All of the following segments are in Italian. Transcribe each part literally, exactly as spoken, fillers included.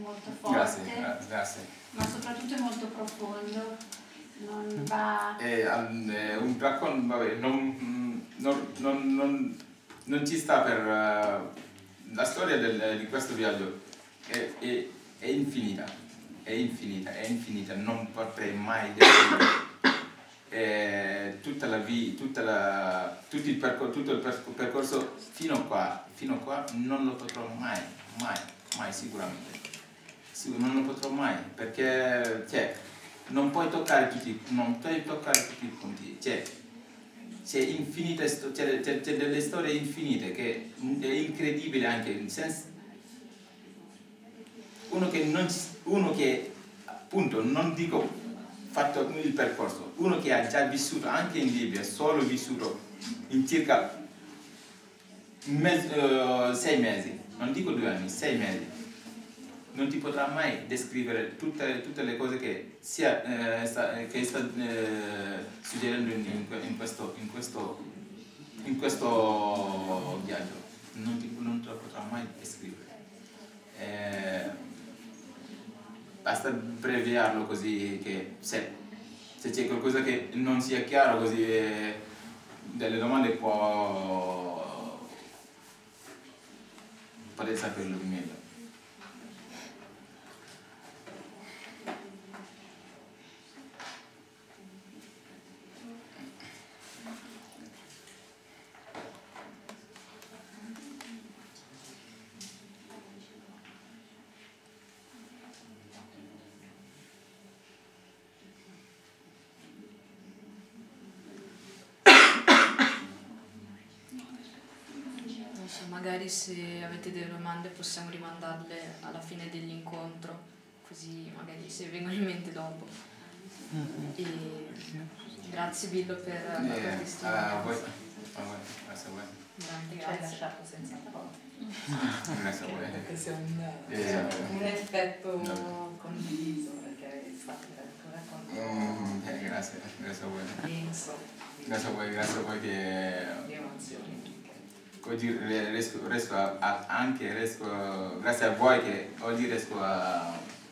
molto forte, grazie, grazie. ma soprattutto è molto profondo, non va... È, è un racconto, vabbè, non, non, non, non, non ci sta per... Uh, la storia del, di questo viaggio è, è, è infinita, è infinita, è infinita, non potrei mai descrivere. Eh, tutta la vita, tutta la, tutto, il percor tutto il percorso fino a qua, fino a qua non lo potrò mai, mai, mai sicuramente. Non lo potrò mai, perché cioè, non puoi toccare tutti, non puoi toccare tutti i punti. Cioè, c'è infinite, c'è delle storie infinite che è incredibile anche in senso. Uno che non, uno che appunto non dico fatto il percorso, uno che ha già vissuto anche in Libia, solo vissuto in circa mez, uh, sei mesi, non dico due anni, sei mesi, non ti potrà mai descrivere tutte, tutte le cose che, sia, eh, sta, che sta eh, succedendo in, in, questo, in, questo, in questo viaggio, non, ti, non te lo potrà mai descrivere. Eh, Basta abbreviarlo così che se, se c'è qualcosa che non sia chiaro, così eh, delle domande può potete saperlo meglio. Magari se avete delle domande possiamo rimandarle alla fine dell'incontro, così magari se vengono in mente dopo. E grazie Billo per la tua Eh, testimonianza. a voi. A voi. Grazie a voi. Veramente Ci hai grazie. lasciato senza parole. Grazie a voi. Perché sia un, Eh, un effetto no. condiviso, perché è stato un mm, eh, grazie, grazie a voi. denso Grazie a voi, grazie a voi che di emozioni. oggi riesco, riesco a, a, anche riesco, grazie a voi che oggi riesco a,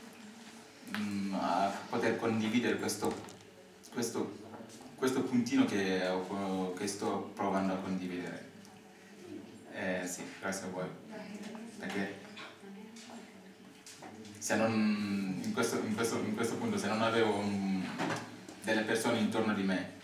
a poter condividere questo, questo, questo puntino che, che sto provando a condividere. Eh, sì, grazie a voi. Perché se non, in questo, in questo, in questo punto, se non avevo un, delle persone intorno di me,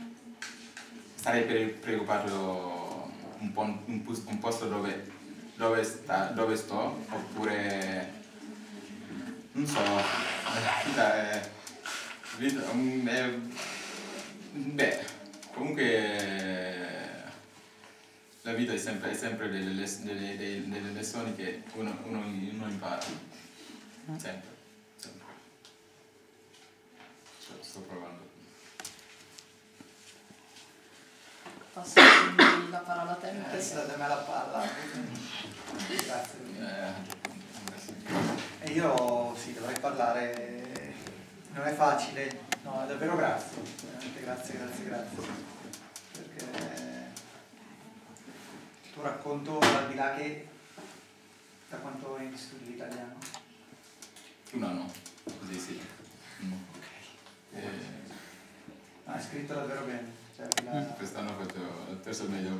sarei preoccupato un, po', un, un posto dove, dove, sta, dove sto, oppure non so, vita è, vita, è, beh, comunque la vita è sempre, è sempre delle, delle, delle, delle lezioni che uno, uno, uno impara, sempre, sempre. Sto provando. Passo quindi la parola a te. Eh, datemi la palla. Grazie. Eh, E io sì, dovrei parlare, non è facile, no, è davvero grazie, veramente grazie, grazie, grazie. Perché il tuo racconto, al di là che, da quanto hai studiato l'italiano? un anno, così sì. Mm. Ok. Eh, No, hai scritto davvero bene. Cioè, la... Quest'anno faccio il terzo medio.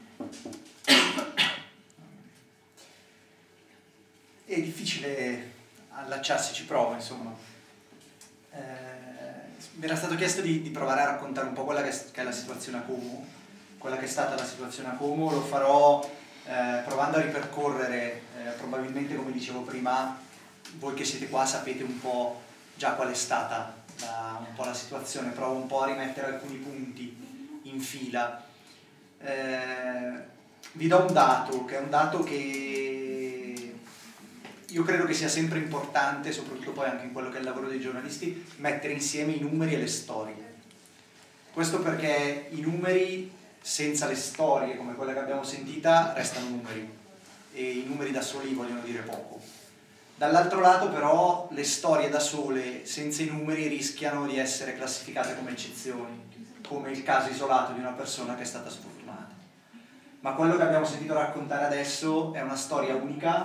È difficile allacciarsi, ci provo, insomma. Eh, mi era stato chiesto di, di provare a raccontare un po' quella che è, che è la situazione a Como, quella che è stata la situazione a Como. Lo farò eh, provando a ripercorrere, eh, probabilmente come dicevo prima, voi che siete qua sapete un po' già qual è stata la, un po' la situazione, provo un po' a rimettere alcuni punti in fila. Eh, vi do un dato, che è un dato che io credo che sia sempre importante, soprattutto poi anche in quello che è il lavoro dei giornalisti, mettere insieme i numeri e le storie. Questo perché i numeri senza le storie, come quella che abbiamo sentita, restano numeri, e i numeri da soli vogliono dire poco. Dall'altro lato però le storie da sole senza i numeri rischiano di essere classificate come eccezioni, come il caso isolato di una persona che è stata sfortunata. Ma quello che abbiamo sentito raccontare adesso è una storia unica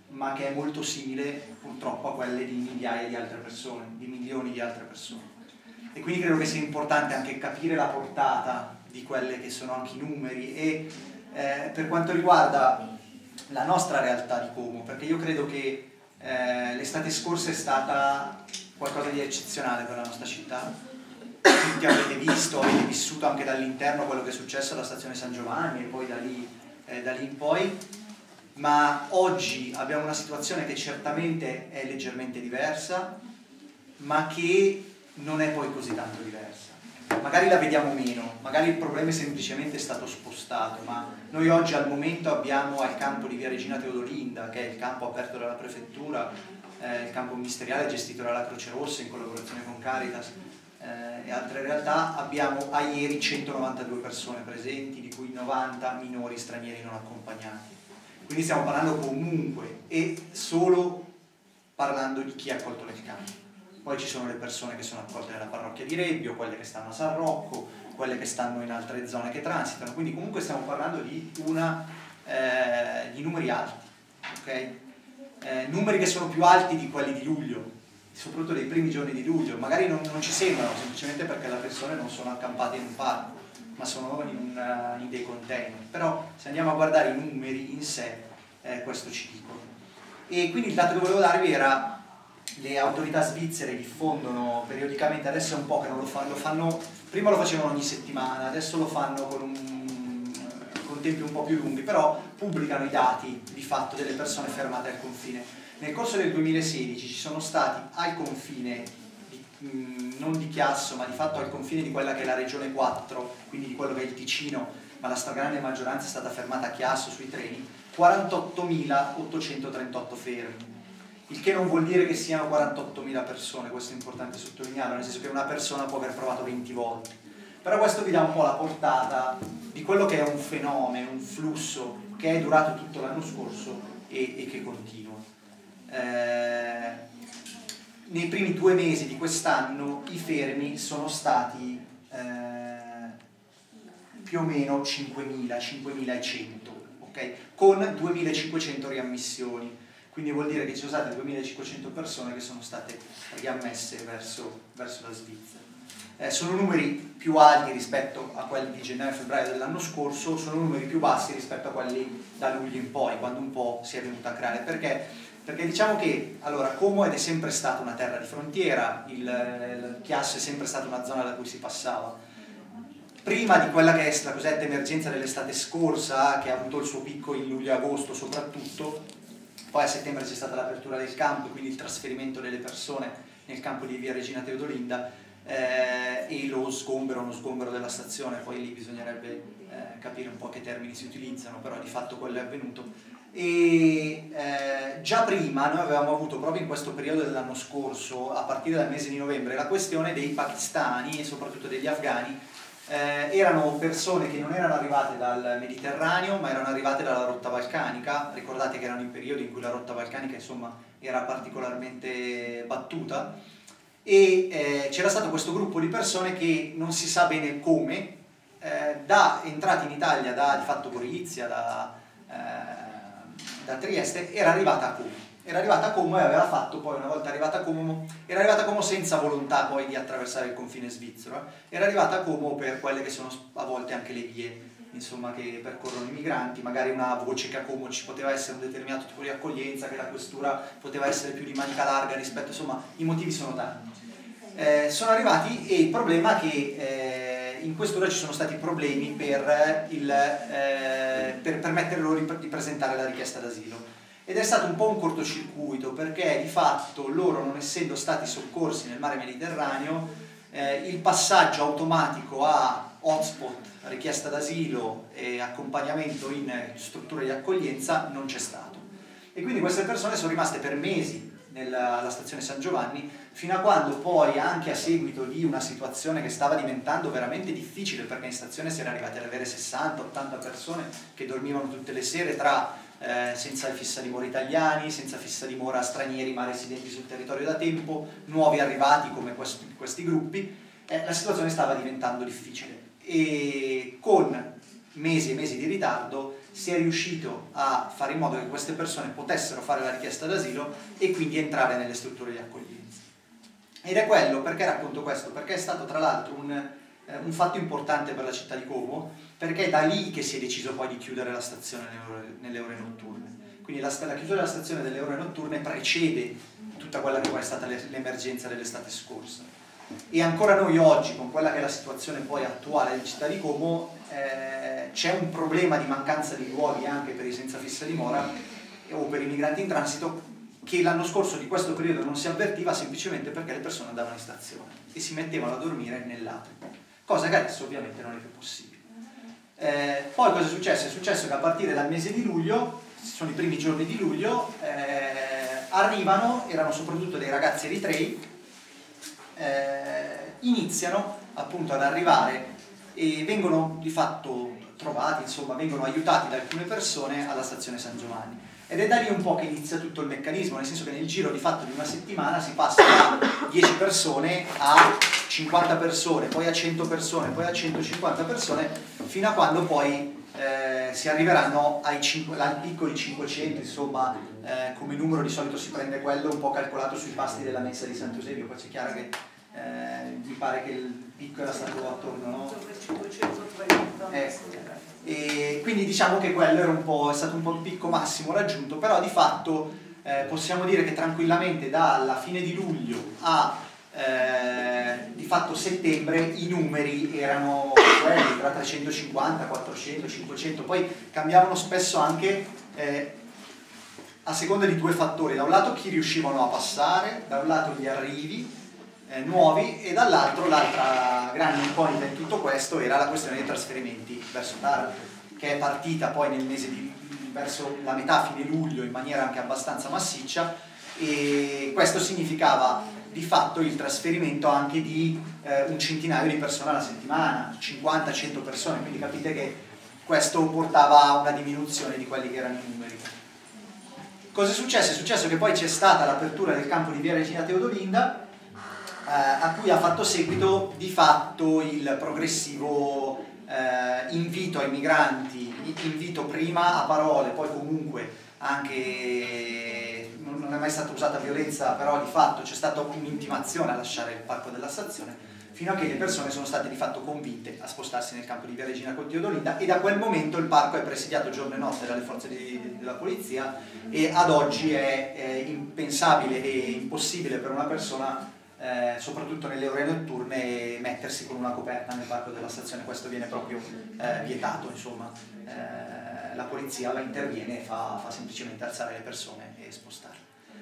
ma che è molto simile purtroppo a quelle di migliaia di altre persone, di milioni di altre persone. E quindi credo che sia importante anche capire la portata di quelli che sono anche i numeri e eh, per quanto riguarda la nostra realtà di Como, perché io credo che eh, l'estate scorsa è stata qualcosa di eccezionale per la nostra città. Tutti avete visto, avete vissuto anche dall'interno quello che è successo alla stazione San Giovanni e poi da lì, eh, da lì in poi, ma oggi abbiamo una situazione che certamente è leggermente diversa, ma che non è poi così tanto diversa. Magari la vediamo meno, magari il problema è semplicemente stato spostato, ma noi oggi al momento abbiamo al campo di via Regina Teodolinda, che è il campo aperto dalla prefettura, eh, il campo ministeriale gestito dalla Croce Rossa in collaborazione con Caritas eh, e altre realtà, abbiamo a ieri centonovantadue persone presenti, di cui novanta minori stranieri non accompagnati. Quindi stiamo parlando comunque e solo parlando di chi ha accolto nel campo. Poi ci sono le persone che sono accolte nella parrocchia di Rebbio, quelle che stanno a San Rocco, quelle che stanno in altre zone che transitano, quindi comunque stiamo parlando di, una, eh, di numeri alti, okay? eh, numeri che sono più alti di quelli di luglio, soprattutto dei primi giorni di luglio, magari non, non ci sembrano, semplicemente perché le persone non sono accampate in un parco, ma sono in, un, in dei container, però se andiamo a guardare i numeri in sé, eh, questo ci dicono. E quindi il dato che volevo darvi era: le autorità svizzere diffondono periodicamente, adesso è un po' che non lo fanno, lo fanno prima lo facevano ogni settimana, adesso lo fanno con, un, con tempi un po' più lunghi, però pubblicano i dati di fatto delle persone fermate al confine. Nel corso del duemilasedici ci sono stati al confine, di, mh, non di Chiasso, ma di fatto al confine di quella che è la regione quattro, quindi di quello che è il Ticino, ma la stragrande maggioranza è stata fermata a Chiasso sui treni, quarantottomilaottocentotrentotto fermi. Il che non vuol dire che siano quarantottomila persone, questo è importante sottolinearlo, nel senso che una persona può aver provato venti volte. Però questo vi dà un po' la portata di quello che è un fenomeno, un flusso che è durato tutto l'anno scorso e, e che continua. Eh, nei primi due mesi di quest'anno i fermi sono stati eh, più o meno cinquemila, cinquemilacento, okay? Con duemilacinquecento riammissioni. Quindi vuol dire che ci sono state duemilacinquecento persone che sono state riammesse verso, verso la Svizzera. Eh, sono numeri più alti rispetto a quelli di gennaio e febbraio dell'anno scorso, sono numeri più bassi rispetto a quelli da luglio in poi, quando un po' si è venuta a creare. Perché? Perché diciamo che allora, Como è sempre stata una terra di frontiera, il, il Chiasso è sempre stata una zona da cui si passava. Prima di quella che è la cosiddetta emergenza dell'estate scorsa, che ha avuto il suo picco in luglio e agosto soprattutto, poi a settembre c'è stata l'apertura del campo e quindi il trasferimento delle persone nel campo di via Regina Teodolinda eh, e lo sgombero, uno sgombero della stazione, poi lì bisognerebbe eh, capire un po' che termini si utilizzano, però di fatto quello è avvenuto. E eh, già prima noi avevamo avuto proprio in questo periodo dell'anno scorso, a partire dal mese di novembre, la questione dei pakistani e soprattutto degli afghani. Eh, erano persone che non erano arrivate dal Mediterraneo ma erano arrivate dalla rotta balcanica. Ricordate che erano in periodi in cui la rotta balcanica insomma era particolarmente battuta e eh, c'era stato questo gruppo di persone che non si sa bene come eh, da entrati in Italia da di fatto Gorizia, da, eh, da Trieste, era arrivata a Como. Era arrivata a Como e aveva fatto poi, una volta arrivata a Como, era arrivata a Como senza volontà poi di attraversare il confine svizzero, eh. Era arrivata a Como per quelle che sono a volte anche le vie, insomma, che percorrono i migranti, magari una voce che a Como ci poteva essere un determinato tipo di accoglienza, che la questura poteva essere più di manica larga rispetto, insomma, i motivi sono tanti. Eh, sono arrivati e il problema è che eh, in questura ci sono stati problemi per, il, eh, per permettere loro di presentare la richiesta d'asilo. Ed è stato un po' un cortocircuito perché di fatto loro, non essendo stati soccorsi nel mare Mediterraneo, eh, il passaggio automatico a hotspot, richiesta d'asilo e accompagnamento in strutture di accoglienza non c'è stato. E quindi queste persone sono rimaste per mesi nella, alla stazione San Giovanni, fino a quando poi, anche a seguito di una situazione che stava diventando veramente difficile, perché in stazione si era arrivati ad avere sessanta ottanta persone che dormivano tutte le sere tra Eh, senza fissa dimora italiani, senza fissa dimora stranieri ma residenti sul territorio da tempo, nuovi arrivati come questi, questi gruppi, eh, la situazione stava diventando difficile e con mesi e mesi di ritardo si è riuscito a fare in modo che queste persone potessero fare la richiesta d'asilo e quindi entrare nelle strutture di accoglienza. Ed è quello, perché racconto questo? Perché è stato tra l'altro un, eh, un fatto importante per la città di Como, perché è da lì che si è deciso poi di chiudere la stazione nelle ore, nelle ore notturne. Quindi la, la chiusura della stazione delle ore notturne precede tutta quella che poi è stata l'emergenza dell'estate scorsa. E ancora noi oggi, con quella che è la situazione poi attuale in città di Como, eh, c'è un problema di mancanza di luoghi anche per i senza fissa dimora o per i migranti in transito, che l'anno scorso di questo periodo non si avvertiva semplicemente perché le persone andavano in stazione e si mettevano a dormire nell'atrio, cosa che adesso ovviamente non è più possibile. Eh, poi cosa è successo? È successo che a partire dal mese di luglio, sono i primi giorni di luglio, eh, arrivano, erano soprattutto dei ragazzi eritrei, eh, iniziano appunto ad arrivare e vengono di fatto trovati, insomma vengono aiutati da alcune persone alla stazione San Giovanni. Ed è da lì un po' che inizia tutto il meccanismo, nel senso che nel giro di fatto di una settimana si passa da dieci persone a cinquanta persone, poi a cento persone, poi a centocinquanta persone, fino a quando poi eh, si arriveranno ai, ai piccoli cinquecento, insomma, eh, come numero di solito si prende quello un po' calcolato sui pasti della mensa di Sant'Eusebio, poi c'è chiaro che eh, mi pare che il picco era stato attorno, no? cinquecentotrenta. Eh, e quindi diciamo che quello era un po', è stato un po' il picco massimo raggiunto, però di fatto eh, possiamo dire che tranquillamente dalla fine di luglio a eh, di fatto settembre i numeri erano quelli tra trecentocinquanta, quattrocento, cinquecento, poi cambiavano spesso anche eh, a seconda di due fattori: da un lato chi riuscivano a passare, da un lato gli arrivi eh, nuovi, e dall'altro l'altra grande incognita in tutto questo era la questione dei trasferimenti verso Taranto, che è partita poi nel mese di verso la metà, fine luglio, in maniera anche abbastanza massiccia, e questo significava di fatto il trasferimento anche di eh, un centinaio di persone alla settimana, cinquanta cento persone, quindi capite che questo portava a una diminuzione di quelli che erano i numeri. Cosa è successo? È successo che poi c'è stata l'apertura del campo di via Regina Teodolinda, eh, a cui ha fatto seguito di fatto il progressivo eh, invito ai migranti, invito prima a parole, poi comunque anche, non è mai stata usata violenza, però di fatto c'è stata un'intimazione a lasciare il parco della stazione, fino a che le persone sono state di fatto convinte a spostarsi nel campo di via Regina Teodolinda, e da quel momento il parco è presidiato giorno e notte dalle forze di, della polizia, e ad oggi è, è impensabile e impossibile per una persona, eh, soprattutto nelle ore notturne, mettersi con una coperta nel parco della stazione. Questo viene proprio eh, vietato, insomma. Eh, la polizia va, interviene e fa, fa semplicemente alzare le persone e spostarle.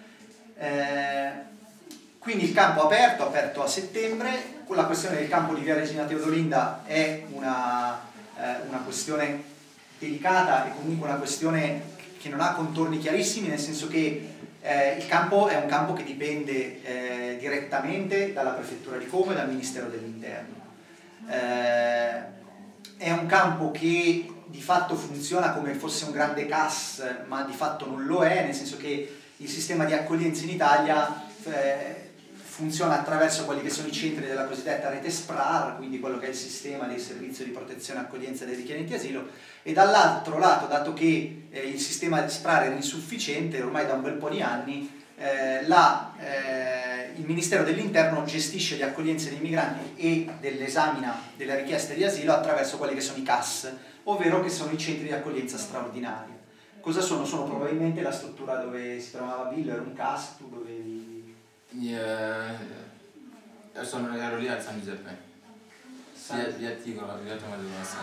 Eh, quindi il campo aperto, aperto a settembre. La questione del campo di via Regina Teodolinda è una, eh, una questione delicata e comunque una questione che non ha contorni chiarissimi, nel senso che eh, il campo è un campo che dipende eh, direttamente dalla prefettura di Como e dal Ministero dell'Interno. Eh, è un campo che di fatto funziona come fosse un grande C A S, ma di fatto non lo è, nel senso che il sistema di accoglienza in Italia eh, funziona attraverso quelli che sono i centri della cosiddetta rete SPRAR, quindi quello che è il sistema dei servizi di protezione e accoglienza dei richiedenti asilo, e dall'altro lato, dato che eh, il sistema di SPRAR era insufficiente ormai da un bel po' di anni, eh, la, eh, il Ministero dell'Interno gestisce le accoglienze dei migranti e dell'esamina delle richieste di asilo attraverso quelli che sono i C A S, ovvero che sono i centri di accoglienza straordinaria. Cosa sono? Sono probabilmente la struttura dove si trovava Bill, era un C A S, tu dovevi... Yeah. Sono, ero lì al San Giuseppe. San... Via Tigolo, via Tommaso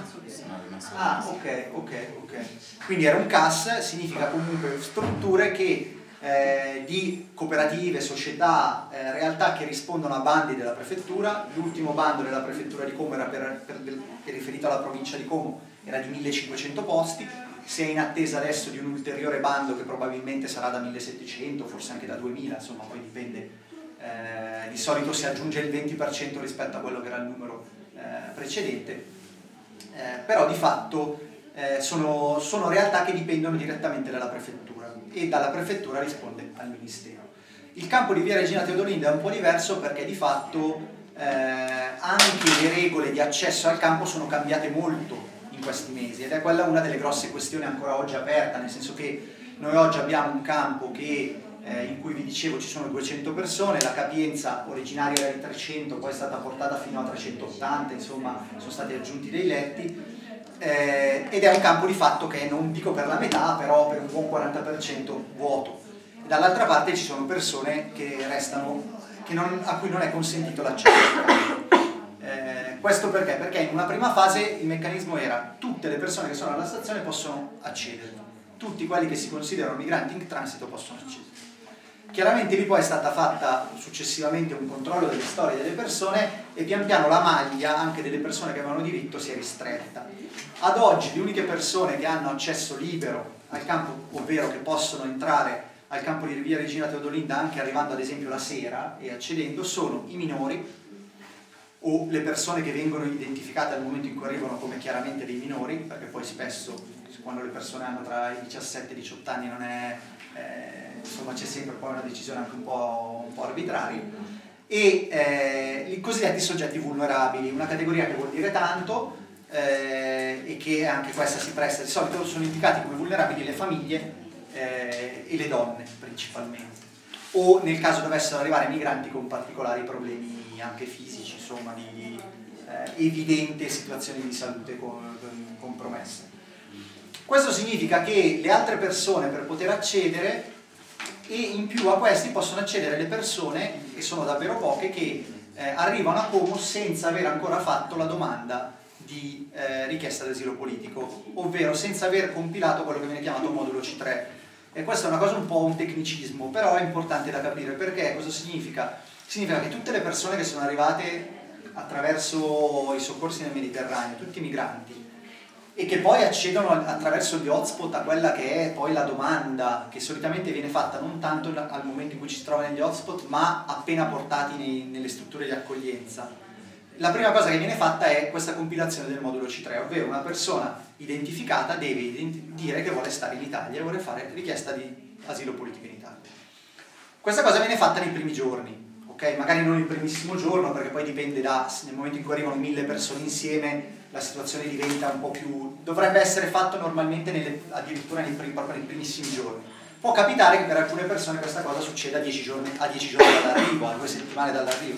Ah, ok, ok, ok. Quindi era un C A S, significa comunque strutture che eh, di cooperative, società, eh, realtà che rispondono a bandi della prefettura. L'ultimo bando della prefettura di Como era per, per, per, riferito alla provincia di Como, era di millecinquecento posti. Si è in attesa adesso di un ulteriore bando che probabilmente sarà da millesettecento, forse anche da duemila, insomma poi dipende, eh, di solito si aggiunge il venti per cento rispetto a quello che era il numero eh, precedente, eh, però di fatto eh, sono, sono realtà che dipendono direttamente dalla prefettura, e dalla prefettura risponde al Ministero. Il campo di via Regina Teodolinda è un po' diverso perché di fatto eh, anche le regole di accesso al campo sono cambiate molto in questi mesi, ed è quella una delle grosse questioni ancora oggi aperta, nel senso che noi oggi abbiamo un campo che, eh, in cui vi dicevo ci sono duecento persone, la capienza originaria era di trecento, poi è stata portata fino a trecentottanta, insomma sono stati aggiunti dei letti, eh, ed è un campo di fatto che non dico per la metà, però per un buon quaranta per cento vuoto. E dall'altra parte ci sono persone che restano, che non, a cui non è consentito l'accesso. Eh, questo perché? Perché in una prima fase il meccanismo era tutte le persone che sono alla stazione possono accedere, tutti quelli che si considerano migranti in transito possono accedere. Chiaramente lì poi è stata fatta successivamente un controllo delle storie delle persone e pian piano la maglia anche delle persone che avevano diritto si è ristretta. Ad oggi le uniche persone che hanno accesso libero al campo, ovvero che possono entrare al campo di via Regina Teodolinda anche arrivando ad esempio la sera e accedendo, sono i minori o le persone che vengono identificate al momento in cui arrivano come chiaramente dei minori, perché poi spesso quando le persone hanno tra i diciassette e i diciotto anni non è, eh, insomma c'è sempre poi una decisione anche un po', un po' arbitraria, e eh, i cosiddetti soggetti vulnerabili, una categoria che vuol dire tanto, eh, e che anche questa si presta, di solito sono indicati come vulnerabili le famiglie eh, e le donne principalmente, o nel caso dovessero arrivare migranti con particolari problemi anche fisici, insomma di eh, evidente situazioni di salute con, con, compromesse. Questo significa che le altre persone per poter accedere, e in più a questi possono accedere le persone, e sono davvero poche, che eh, arrivano a Como senza aver ancora fatto la domanda di eh, richiesta d'asilo politico, ovvero senza aver compilato quello che viene chiamato modulo C tre. E questa è una cosa un po' un tecnicismo, però è importante da capire, perché cosa significa? Significa che tutte le persone che sono arrivate attraverso i soccorsi nel Mediterraneo, tutti i migranti, e che poi accedono attraverso gli hotspot a quella che è poi la domanda che solitamente viene fatta non tanto al momento in cui ci si trova negli hotspot, ma appena portati nei, nelle strutture di accoglienza. La prima cosa che viene fatta è questa compilazione del modulo C tre, ovvero una persona identificata deve identi- dire che vuole stare in Italia e vuole fare richiesta di asilo politico in Italia. Questa cosa viene fatta nei primi giorni, ok? Magari non il primissimo giorno, perché poi dipende da, nel momento in cui arrivano mille persone insieme, la situazione diventa un po' più, dovrebbe essere fatto normalmente nelle, addirittura nei, prim, proprio nei primissimi giorni. Può capitare che per alcune persone questa cosa succeda a dieci giorni, a dieci giorni dall'arrivo, a due settimane dall'arrivo.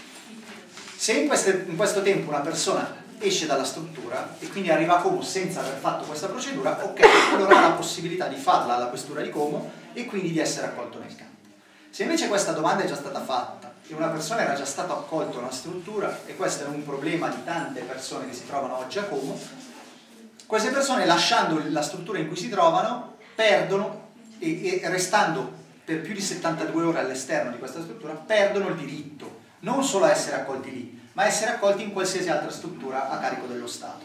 Se in, queste, in questo tempo una persona esce dalla struttura e quindi arriva a Como senza aver fatto questa procedura, ok, allora ha la possibilità di farla alla questura di Como e quindi di essere accolto nel campo. Se invece questa domanda è già stata fatta e una persona era già stata accolta in una struttura, e questo è un problema di tante persone che si trovano oggi a Como, queste persone, lasciando la struttura in cui si trovano, perdono e, e restando per più di settantadue ore all'esterno di questa struttura, perdono il diritto non solo a essere accolti lì, ma a essere accolti in qualsiasi altra struttura a carico dello Stato.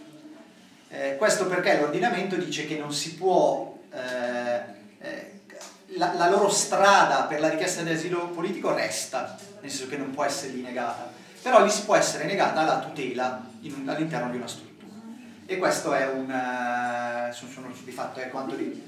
Eh, questo perché l'ordinamento dice che non si può eh, eh, La, la loro strada per la richiesta di asilo politico resta, nel senso che non può essere negata, però gli si può essere negata la tutela all'interno di una struttura. E questo è un, uh, sono, sono, di fatto è quanto, di,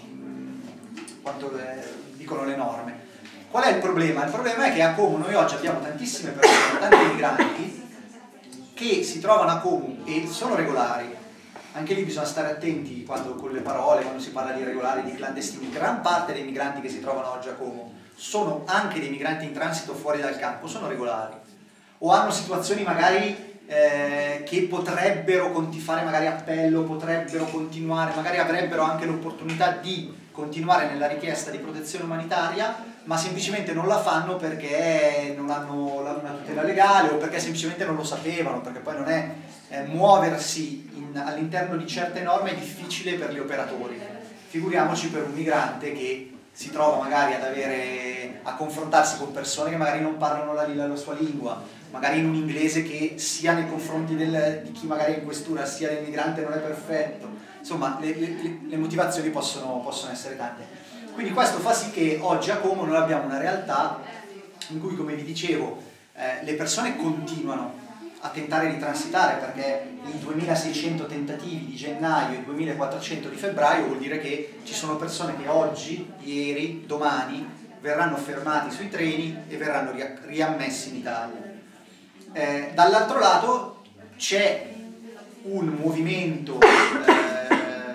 di, quanto eh, dicono le norme. Qual è il problema? Il problema è che a Como noi oggi abbiamo tantissime persone, tanti migranti che si trovano a Como e sono regolari. Anche lì bisogna stare attenti quando, con le parole, quando si parla di irregolari, di clandestini. Gran parte dei migranti che si trovano oggi a Como sono anche dei migranti in transito fuori dal campo, sono regolari. O hanno situazioni magari eh, che potrebbero fare magari appello, potrebbero continuare, magari avrebbero anche l'opportunità di continuare nella richiesta di protezione umanitaria, ma semplicemente non la fanno perché non hanno una tutela legale o perché semplicemente non lo sapevano, perché poi non è eh, muoversi all'interno di certe norme è difficile per gli operatori, figuriamoci per un migrante che si trova magari ad avere, a confrontarsi con persone che magari non parlano la, la sua lingua, magari in un inglese che sia nei confronti del, di chi magari è in questura sia del migrante non è perfetto, insomma le, le, le motivazioni possono, possono essere tante. Quindi questo fa sì che oggi a Como noi abbiamo una realtà in cui, come vi dicevo, eh, le persone continuano a tentare di transitare, perché i duemilaseicento tentativi di gennaio e i duemilaquattrocento di febbraio vuol dire che ci sono persone che oggi, ieri, domani verranno fermati sui treni e verranno riammessi in Italia. Eh, dall'altro lato c'è un movimento, eh,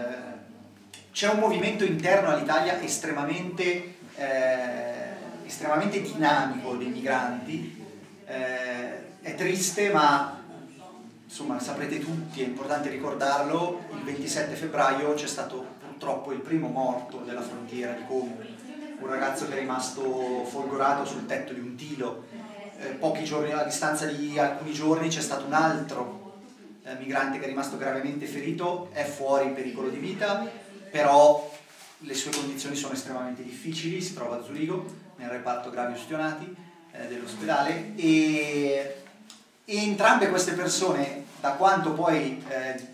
c'è un movimento interno all'Italia estremamente, eh, estremamente dinamico dei migranti. Eh, è triste, ma insomma saprete tutti, è importante ricordarlo, il ventisette febbraio c'è stato purtroppo il primo morto della frontiera di Como, un ragazzo che è rimasto folgorato sul tetto di un tilo. Eh, pochi giorni, a distanza di alcuni giorni, c'è stato un altro eh, migrante che è rimasto gravemente ferito, è fuori in pericolo di vita, però le sue condizioni sono estremamente difficili, si trova a Zurigo, nel reparto gravi ustionati eh, dell'ospedale, e, e entrambe queste persone, da quanto poi eh,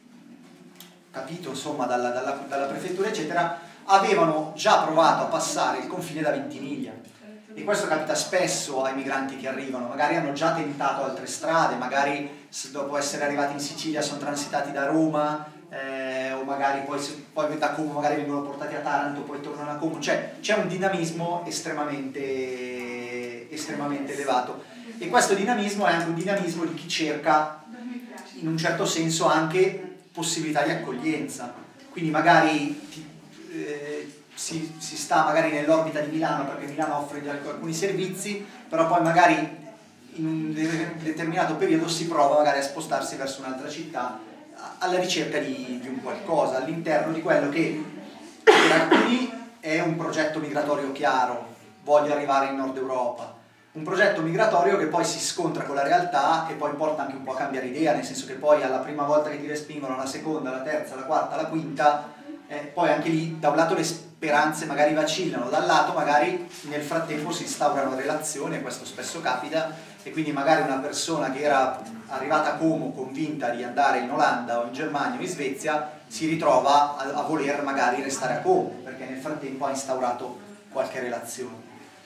capito insomma dalla, dalla, dalla prefettura eccetera, avevano già provato a passare il confine da Ventimiglia, e questo capita spesso ai migranti che arrivano, magari hanno già tentato altre strade, magari dopo essere arrivati in Sicilia sono transitati da Roma, eh, o magari poi, poi da Como magari vengono portati a Taranto, poi tornano a Como, cioè c'è un dinamismo estremamente, estremamente elevato, e questo dinamismo è anche un dinamismo di chi cerca in un certo senso anche possibilità di accoglienza, quindi magari ti, eh, si, si sta magari nell'orbita di Milano perché Milano offre alcuni servizi, però poi magari in un determinato periodo si prova magari a spostarsi verso un'altra città alla ricerca di, di un qualcosa all'interno di quello che per alcuni è un progetto migratorio chiaro, voglio arrivare in Nord Europa, un progetto migratorio che poi si scontra con la realtà e poi porta anche un po' a cambiare idea, nel senso che poi alla prima volta che ti respingono, la seconda, la terza, la quarta, la quinta, eh, poi anche lì da un lato le speranze magari vacillano, dal lato magari nel frattempo si instaurano relazioni, e questo spesso capita, e quindi magari una persona che era arrivata a Como convinta di andare in Olanda o in Germania o in Svezia si ritrova a, a voler magari restare a Como perché nel frattempo ha instaurato qualche relazione.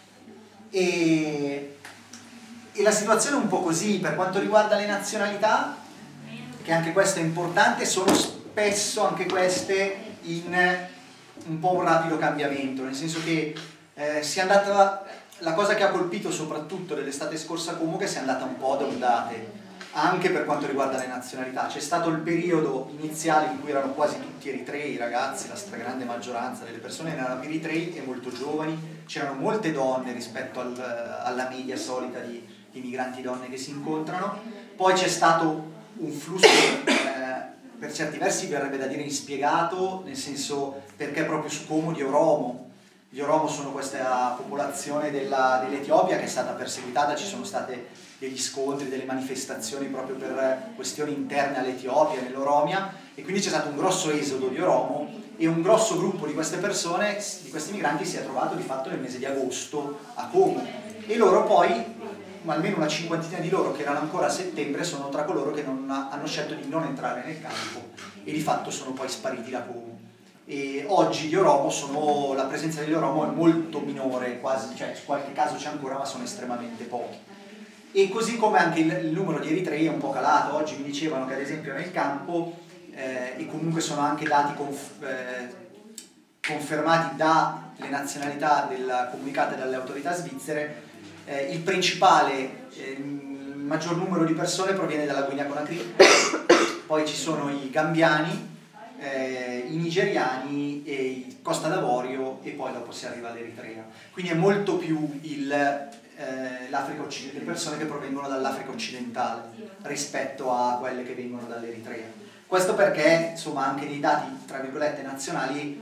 E, e la situazione è un po' così per quanto riguarda le nazionalità, che anche questo è importante, sono spesso anche queste in un po' un rapido cambiamento, nel senso che eh, si è andata, la cosa che ha colpito soprattutto dell'estate scorsa comunque si è andata un po' ad ondate, anche per quanto riguarda le nazionalità. C'è stato il periodo iniziale in cui erano quasi tutti eritrei, ragazzi, la stragrande maggioranza delle persone erano eritrei e molto giovani, c'erano molte donne rispetto al, alla media solita di, di migranti donne che si incontrano. Poi c'è stato un flusso eh, per certi versi verrebbe da dire inspiegato, nel senso perché proprio su Como di Oromo. Gli Oromo sono questa popolazione dell'Etiopia che è stata perseguitata, ci sono state degli scontri, delle manifestazioni proprio per questioni interne all'Etiopia, nell'Oromia, e quindi c'è stato un grosso esodo di Oromo e un grosso gruppo di queste persone, di questi migranti si è trovato di fatto nel mese di agosto a Como, e loro poi, almeno una cinquantina di loro che erano ancora a settembre, sono tra coloro che non hanno scelto di non entrare nel campo e di fatto sono poi spariti da Como. E oggi gli Oromo sono, la presenza degli Oromo è molto minore, quasi, cioè in qualche caso c'è ancora, ma sono estremamente pochi. E così come anche il, il numero di eritrei è un po' calato. Oggi mi dicevano che ad esempio nel campo, eh, e comunque sono anche dati conf, eh, confermati dalle nazionalità della, comunicate dalle autorità svizzere, eh, il principale, eh, il maggior numero di persone proviene dalla Guinea Conakry, poi ci sono i gambiani, Eh, i nigeriani e il Costa d'Avorio, e poi dopo si arriva all'Eritrea. Quindi è molto più il, eh, l'Africa occidentale, le persone che provengono dall'Africa occidentale rispetto a quelle che vengono dall'Eritrea. Questo perché insomma anche nei dati tra virgolette nazionali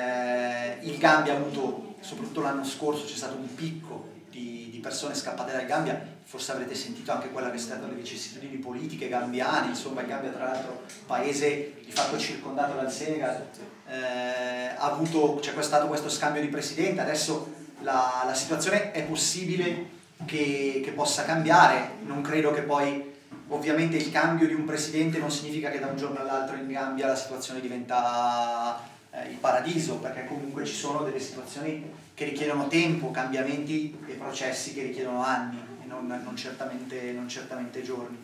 eh, il Gambia ha avuto, soprattutto l'anno scorso c'è stato un picco di, di persone scappate dal Gambia. Forse avrete sentito anche quella che è stata le vicissitudini politiche gambiane, insomma il Gambia tra l'altro paese di fatto circondato dal Senegal, eh, ha avuto, c'è stato questo scambio di presidente, adesso la, la situazione è possibile che, che possa cambiare, non credo che poi, ovviamente il cambio di un presidente non significa che da un giorno all'altro in Gambia la situazione diventa eh, il paradiso, perché comunque ci sono delle situazioni che richiedono tempo, cambiamenti e processi che richiedono anni. Non, non, certamente, non certamente giorni.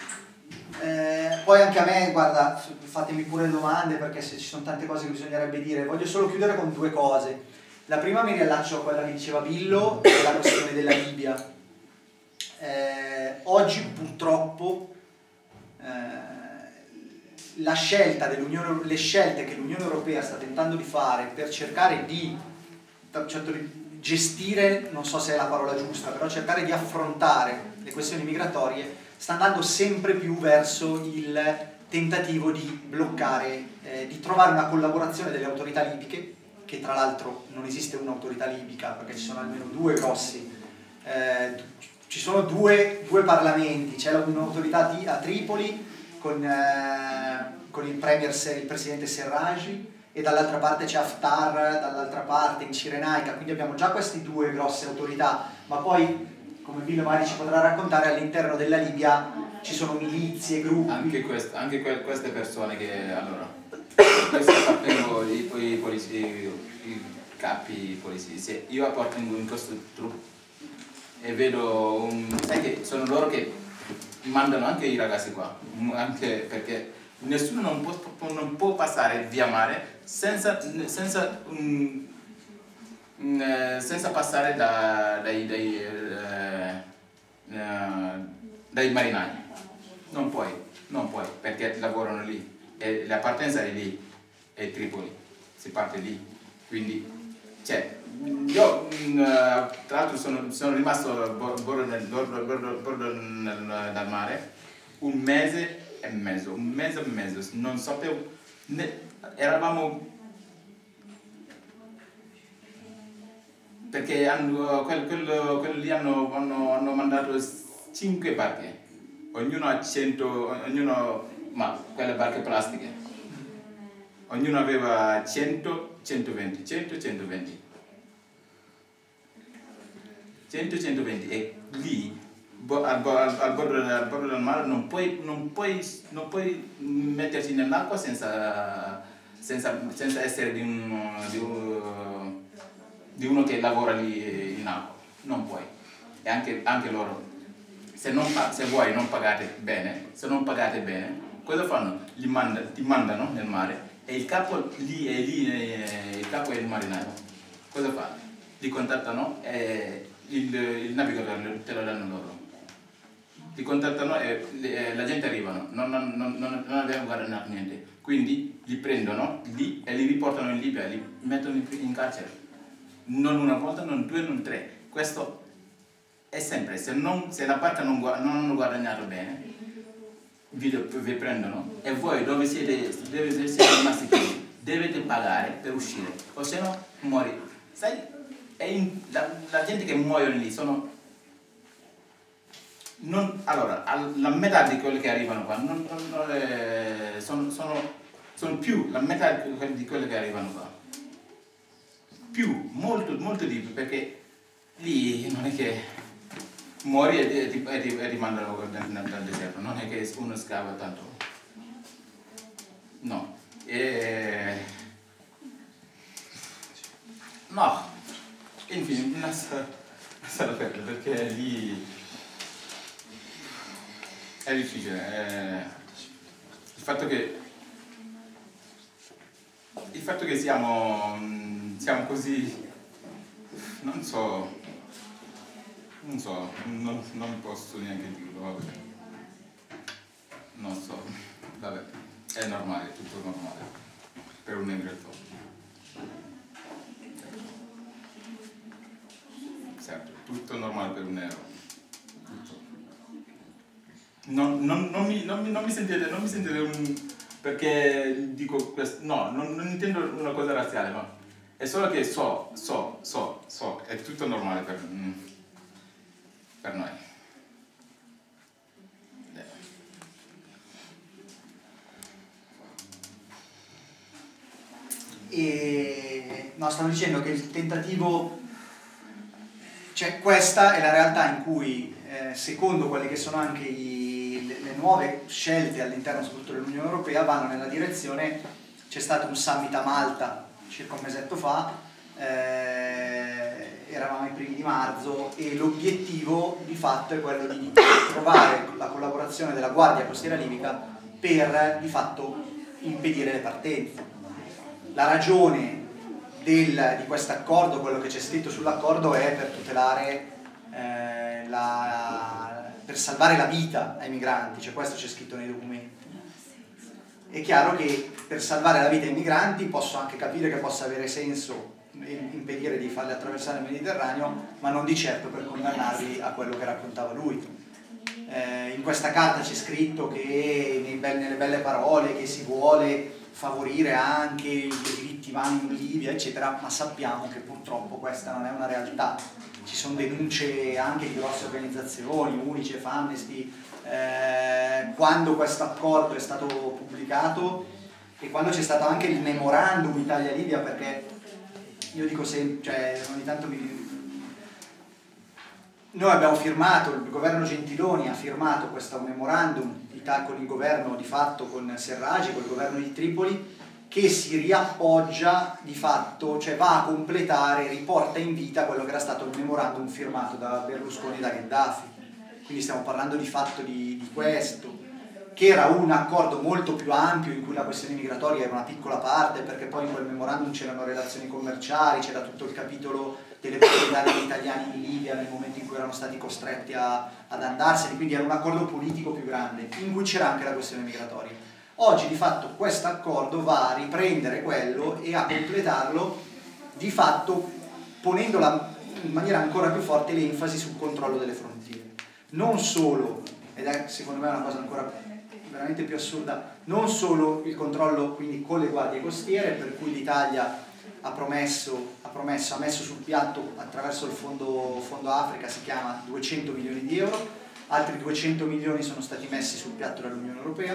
Eh, poi anche a me, guarda, fatemi pure domande perché se ci sono tante cose che bisognerebbe dire. Voglio solo chiudere con due cose. La prima mi riallaccio a quella che diceva Billo, che è la questione della Libia. Eh, oggi purtroppo eh, la scelta dell'Unione, le scelte che l'Unione Europea sta tentando di fare per cercare di, certo, di gestire, non so se è la parola giusta, però cercare di affrontare le questioni migratorie sta andando sempre più verso il tentativo di bloccare, eh, di trovare una collaborazione delle autorità libiche, che tra l'altro non esiste un'autorità libica perché ci sono almeno due grossi, eh, ci sono due, due parlamenti, c'è un'autorità a Tripoli con, eh, con il, premier, il presidente Serraj, e dall'altra parte c'è Haftar, dall'altra parte in Cirenaica, quindi abbiamo già queste due grosse autorità, ma poi, come Villa magari ci potrà raccontare, all'interno della Libia ci sono milizie, gruppi. Anche, quest, anche que, queste persone che, allora, questi appartengono i, i, polizi, i, i capi polizia, io appartengo in questo gruppo e vedo, un, sai che sono loro che mandano anche i ragazzi qua, anche perché nessuno non può, non può passare via mare senza, senza, um, senza passare da, dai, dai, uh, uh, dai marinai. Non puoi, non puoi, perché lavorano lì e l'appartenenza è lì, è Tripoli, si parte lì, quindi, cioè, io tra l'altro sono, sono rimasto bordo nel, bordo, bordo, bordo nel, dal mare un mese e mezzo, un mese e mezzo, non sapevo, ne, eravamo, perché hanno, quello, quello, quello lì hanno, hanno, hanno mandato cinque barche. Ognuno ha cento, ognuno, ma quelle barche plastiche, ognuno aveva cento, centoventi, cento, centoventi, cento, centoventi, e lì bo, al, al, al, bordo, al bordo del mare non puoi, non puoi, non puoi metterci nell'acqua senza, senza, senza essere di, un, di, un, di uno che lavora lì in acqua, non puoi, e anche, anche loro. Se, non, se voi non pagate bene, se non pagate bene, cosa fanno? Li manda, ti mandano nel mare e il capo lì è lì, è, il capo è il marinaio. Cosa fa? Li contattano e il, il navigatore te lo danno loro. Li contattano e le, la gente arrivano, non, non, non, non abbiamo guadagnato niente. Quindi li prendono lì e li riportano in Libia, li mettono in, in carcere. Non una volta, non due, non tre. Questo è sempre, se, non, se la barca non, non hanno guadagnato bene, vi, vi prendono e voi dove siete, dove siete rimasti qui, dovete pagare per uscire, o se no muori. Sai, è in, la, la gente che muoiono lì sono, non, allora, la metà di quelli che arrivano qua, non, non, non, eh, sono, sono, sono più, la metà di quelli che arrivano qua, più, molto, molto di più, perché lì non è che muori e ti, e ti, e ti mandano dal, dal deserto, non è che uno scava tanto, no, e... no, infine, lascia, lascialo perdere, perché lì è difficile, è... il fatto che, il fatto che siamo, siamo così, non so, non so, non, non posso neanche dirlo, vabbè. Non so, vabbè, è normale, è tutto normale per un emigrato. Certo, tutto normale per un nero. Tutto. Non, non, non, mi, non, mi, non mi sentite, non mi sentite un, perché dico questo, no, non, non intendo una cosa razziale, ma è solo che so, so, so, so, è tutto normale per mm, per noi. E no, stavo dicendo che il tentativo, cioè questa è la realtà in cui, eh, secondo quelle che sono anche i, le, le nuove scelte all'interno soprattutto dell'Unione Europea, vanno nella direzione, c'è stato un summit a Malta circa un mesetto fa, eh, eravamo ai primi di marzo, e l'obiettivo di fatto è quello di trovare la collaborazione della Guardia Costiera Libica per di fatto impedire le partenze. La ragione del, di questo accordo, quello che c'è scritto sull'accordo, è per tutelare, eh, la, per salvare la vita ai migranti, cioè questo c'è scritto nei documenti. è chiaro che per salvare la vita ai migranti posso anche capire che possa avere senso impedire di farli attraversare il Mediterraneo, ma non di certo per condannarli a quello che raccontava lui. Eh, in questa carta c'è scritto che nei be- nelle belle parole che si vuole favorire anche i diritti umani in Libia, eccetera, ma sappiamo che purtroppo questa non è una realtà. Ci sono denunce anche di grosse organizzazioni, Unicef, Amnesty, eh, quando questo accordo è stato pubblicato e quando c'è stato anche il memorandum Italia-Libia, perché io dico sempre, cioè ogni tanto mi... Noi abbiamo firmato, il governo Gentiloni ha firmato questo memorandum con il governo di fatto, con Serraj, con il governo di Tripoli, che si riappoggia di fatto, cioè va a completare, riporta in vita quello che era stato il memorandum firmato da Berlusconi e da Gheddafi. Quindi stiamo parlando di fatto di, di questo, che era un accordo molto più ampio in cui la questione migratoria era una piccola parte, perché poi in quel memorandum c'erano relazioni commerciali, c'era tutto il capitolo delle proprietà degli italiani in Libia nel momento in cui erano stati costretti a, ad andarsene, quindi era un accordo politico più grande, in cui c'era anche la questione migratoria. Oggi di fatto questo accordo va a riprendere quello e a completarlo, di fatto ponendo la, in maniera ancora più forte l'enfasi sul controllo delle frontiere. Non solo, ed è secondo me una cosa ancora veramente più assurda, non solo il controllo quindi con le guardie costiere, per cui l'Italia ha promesso, ha promesso, ha messo sul piatto attraverso il fondo, fondo Africa, si chiama duecento milioni di euro, altri duecento milioni sono stati messi sul piatto dall'Unione Europea,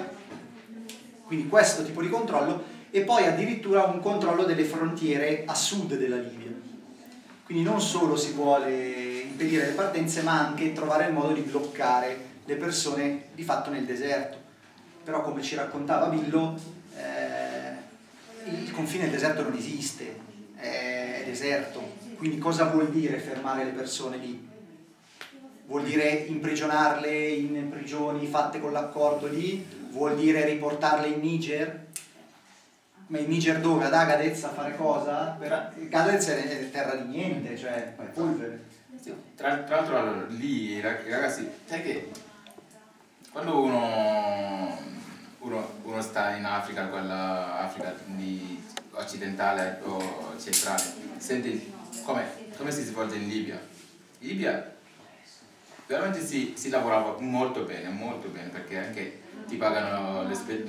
quindi questo tipo di controllo, e poi addirittura un controllo delle frontiere a sud della Libia. Quindi non solo si vuole impedire le partenze, ma anche trovare il modo di bloccare le persone di fatto nel deserto. Però come ci raccontava Billo, eh, il confine del deserto non esiste, è deserto, quindi cosa vuol dire fermare le persone lì? Vuol dire imprigionarle in prigioni fatte con l'accordo lì? Vuol dire riportarle in Niger? Ma in Niger dove? Ad Agadez a fare cosa? Per... Agadez è terra di niente, cioè è polvere. Sì, tra, tra l'altro allora, lì ragazzi, sai che quando uno, uno, uno sta in Africa, quella Africa di occidentale o centrale, sente come, come si svolge in Libia. In Libia veramente si, si lavorava molto bene, molto bene, perché anche ti pagano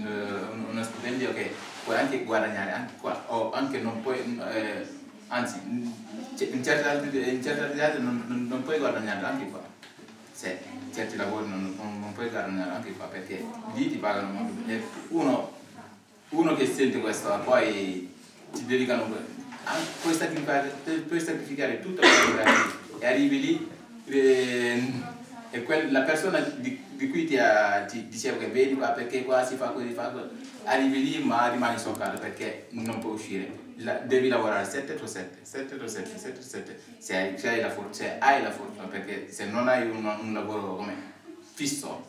uno stipendio che puoi anche guadagnare anche qua, o anche non puoi, eh, anzi in certe in certe altre non, non, non puoi guadagnare anche qua. Se certi lavori non, non, non puoi guadagnare anche qua, perché lì ti pagano molto bene. Uno, uno che sente questo, poi ti dedicano, puoi sacrificare, puoi sacrificare tutto per arrivare lì, e arrivi lì e, e quel, la persona di, di cui ti, ha, ti dicevo che vedi qua perché qua si fa così, fa così, arrivi lì ma rimani soccato perché non puoi uscire. La, devi lavorare sette su sette, sette su sette, sette su sette, se hai, se hai la fortuna, se hai la fortuna, perché se non hai un, un lavoro come fisso,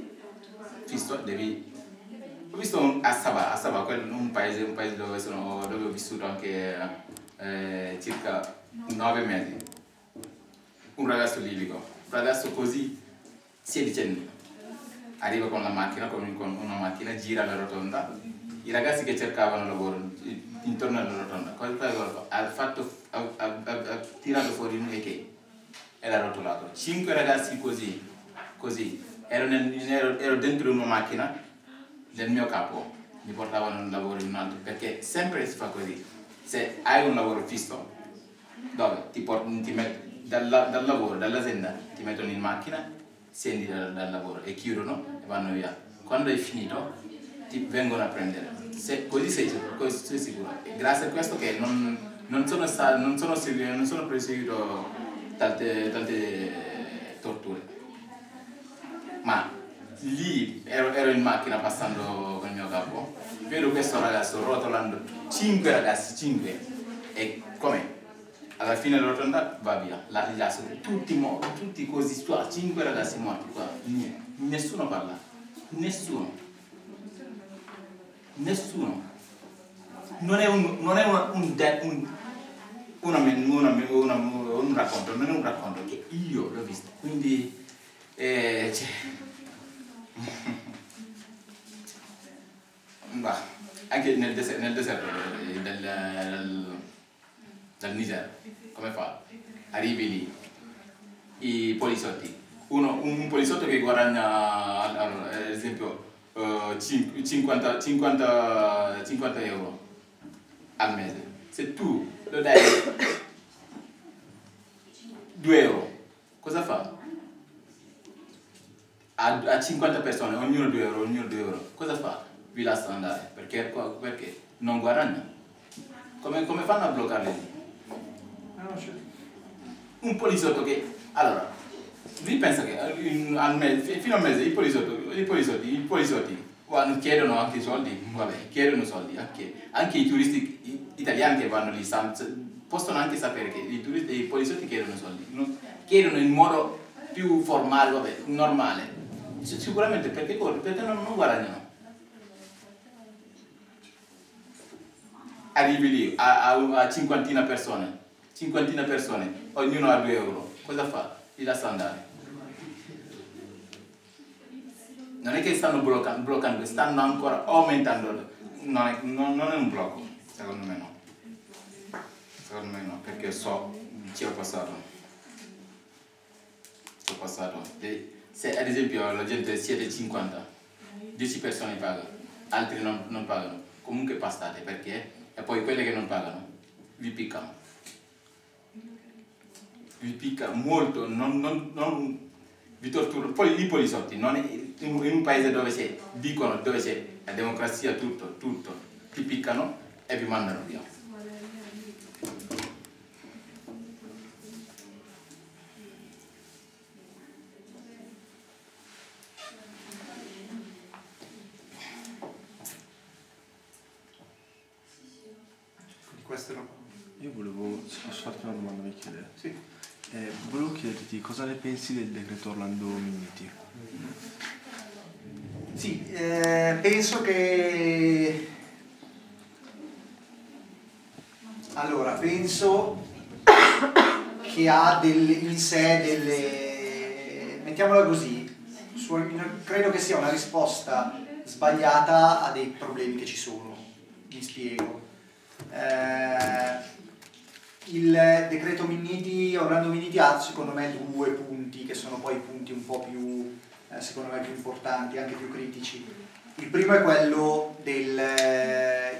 fisso devi... Ho visto un, a Sabah, a Sabah, un paese, un paese dove, sono, dove ho vissuto anche eh, circa nove mesi, un ragazzo libico, un ragazzo così, sedicenne, arriva con la macchina, con, con una macchina, gira la rotonda, i ragazzi che cercavano lavoro intorno alla rotonda, cosa ha fatto? Ha, ha, ha, ha tirato fuori un E K e l'ha rotolato. Cinque ragazzi così, così, ero, nel, ero, ero dentro una macchina del mio capo, mi portavano un lavoro in un altro, perché sempre si fa così. Se hai un lavoro fisso, dove ti, porti, ti metti dalla, dal lavoro, dall'azienda, ti mettono in macchina, scendi dal, dal lavoro e chiudono e vanno via. Quando hai finito, ti vengono a prendere. Se, così sei, così sei sicuro. E grazie a questo che non, non sono stato, non sono, non sono perseguito tante, tante torture. Ma lì ero, ero in macchina passando con il mio capo, vedo questo ragazzo rotolando, cinque ragazzi, cinque, e come? Alla fine della rotonda va via, la rilasso, tutti morti, tutti così qua, cinque ragazzi morti qua, nessuno parla, nessuno, nessuno, non è un, non è una, un, un, una, una, una, un racconto, non è un racconto che io l'ho visto, quindi eh, cioè, bah. anche nel, deser nel deserto del, del, del Niger, come fa? Arrivi lì, i poliziotti, uno, un poliziotto che guadagna, allora, ad esempio, uh, cinquanta, cinquanta, cinquanta euro al mese, se tu lo dai due euro, cosa fa? A, a cinquanta persone, ognuno due euro, ognuno due euro, cosa fa? Vi lascia andare, perché, perché non guadagna. Come, come fanno a bloccarli lì? Un poliziotto che, allora, vi pensa che al mese, fino al mese i poliziotti, i poliziotti, i poliziotti chiedono anche soldi, vabbè, chiedono soldi, anche, anche i turisti italiani che vanno lì possono anche sapere che i, turisti, i poliziotti chiedono soldi, non, chiedono in modo più formale, vabbè, normale, sicuramente perché, perché non, non guadagnano. Arrivi lì a, a, a cinquantina persone, cinquantina persone, ognuno ha due euro, cosa fa? Li lascia andare. Non è che stanno bloccando, bloccando stanno ancora aumentando, non è, non, non è un blocco, secondo me no. Secondo me no, perché so, ci ho passato. Ci ho passato. Se ad esempio la gente siete cinquanta, dieci persone pagano, altri non, non pagano, comunque passate perché? E poi quelle che non pagano vi piccano. Vi piccano molto, non, non, non vi torturano. Poi i poliziotti, non è, in, in un paese dove c'è, dicono, dove c'è la democrazia, tutto, tutto, ti piccano e vi mandano via. Questo no. Io volevo, se posso farti una domanda, Michele? Sì. Eh, volevo chiederti cosa ne pensi del decreto Orlando Minniti. Sì, eh, penso che... Allora, penso che ha del, in sé delle... mettiamola così, su, credo che sia una risposta sbagliata a dei problemi che ci sono. Mi spiego. Eh, il decreto Minniti, Orlando Minniti ha secondo me due punti che sono poi i punti un po' più, eh, secondo me più importanti, anche più critici. Il primo è quello del, eh,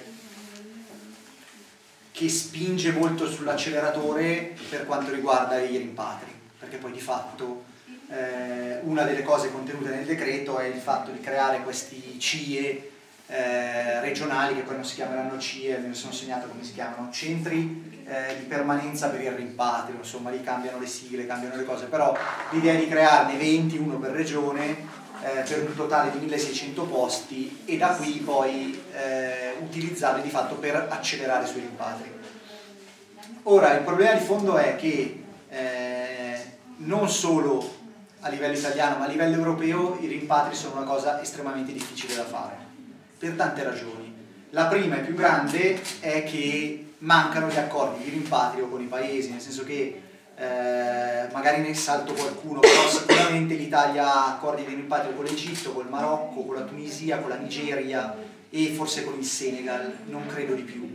che spinge molto sull'acceleratore per quanto riguarda i rimpatri, perché poi di fatto eh, una delle cose contenute nel decreto è il fatto di creare questi C I E Eh, regionali, che poi non si chiameranno C I E, me ne sono segnato come si chiamano, centri eh, di permanenza per il rimpatrio, insomma lì cambiano le sigle, cambiano le cose, però l'idea è di crearne venti, uno per regione, eh, per un totale di milleseicento posti, e da qui poi eh, utilizzarli di fatto per accelerare sui rimpatri. Ora il problema di fondo è che eh, non solo a livello italiano ma a livello europeo i rimpatri sono una cosa estremamente difficile da fare, per tante ragioni. La prima e più grande è che mancano gli accordi di rimpatrio con i paesi, nel senso che eh, magari ne salto qualcuno, però sicuramente l'Italia ha accordi di rimpatrio con l'Egitto, col Marocco, con la Tunisia, con la Nigeria e forse con il Senegal, non credo di più.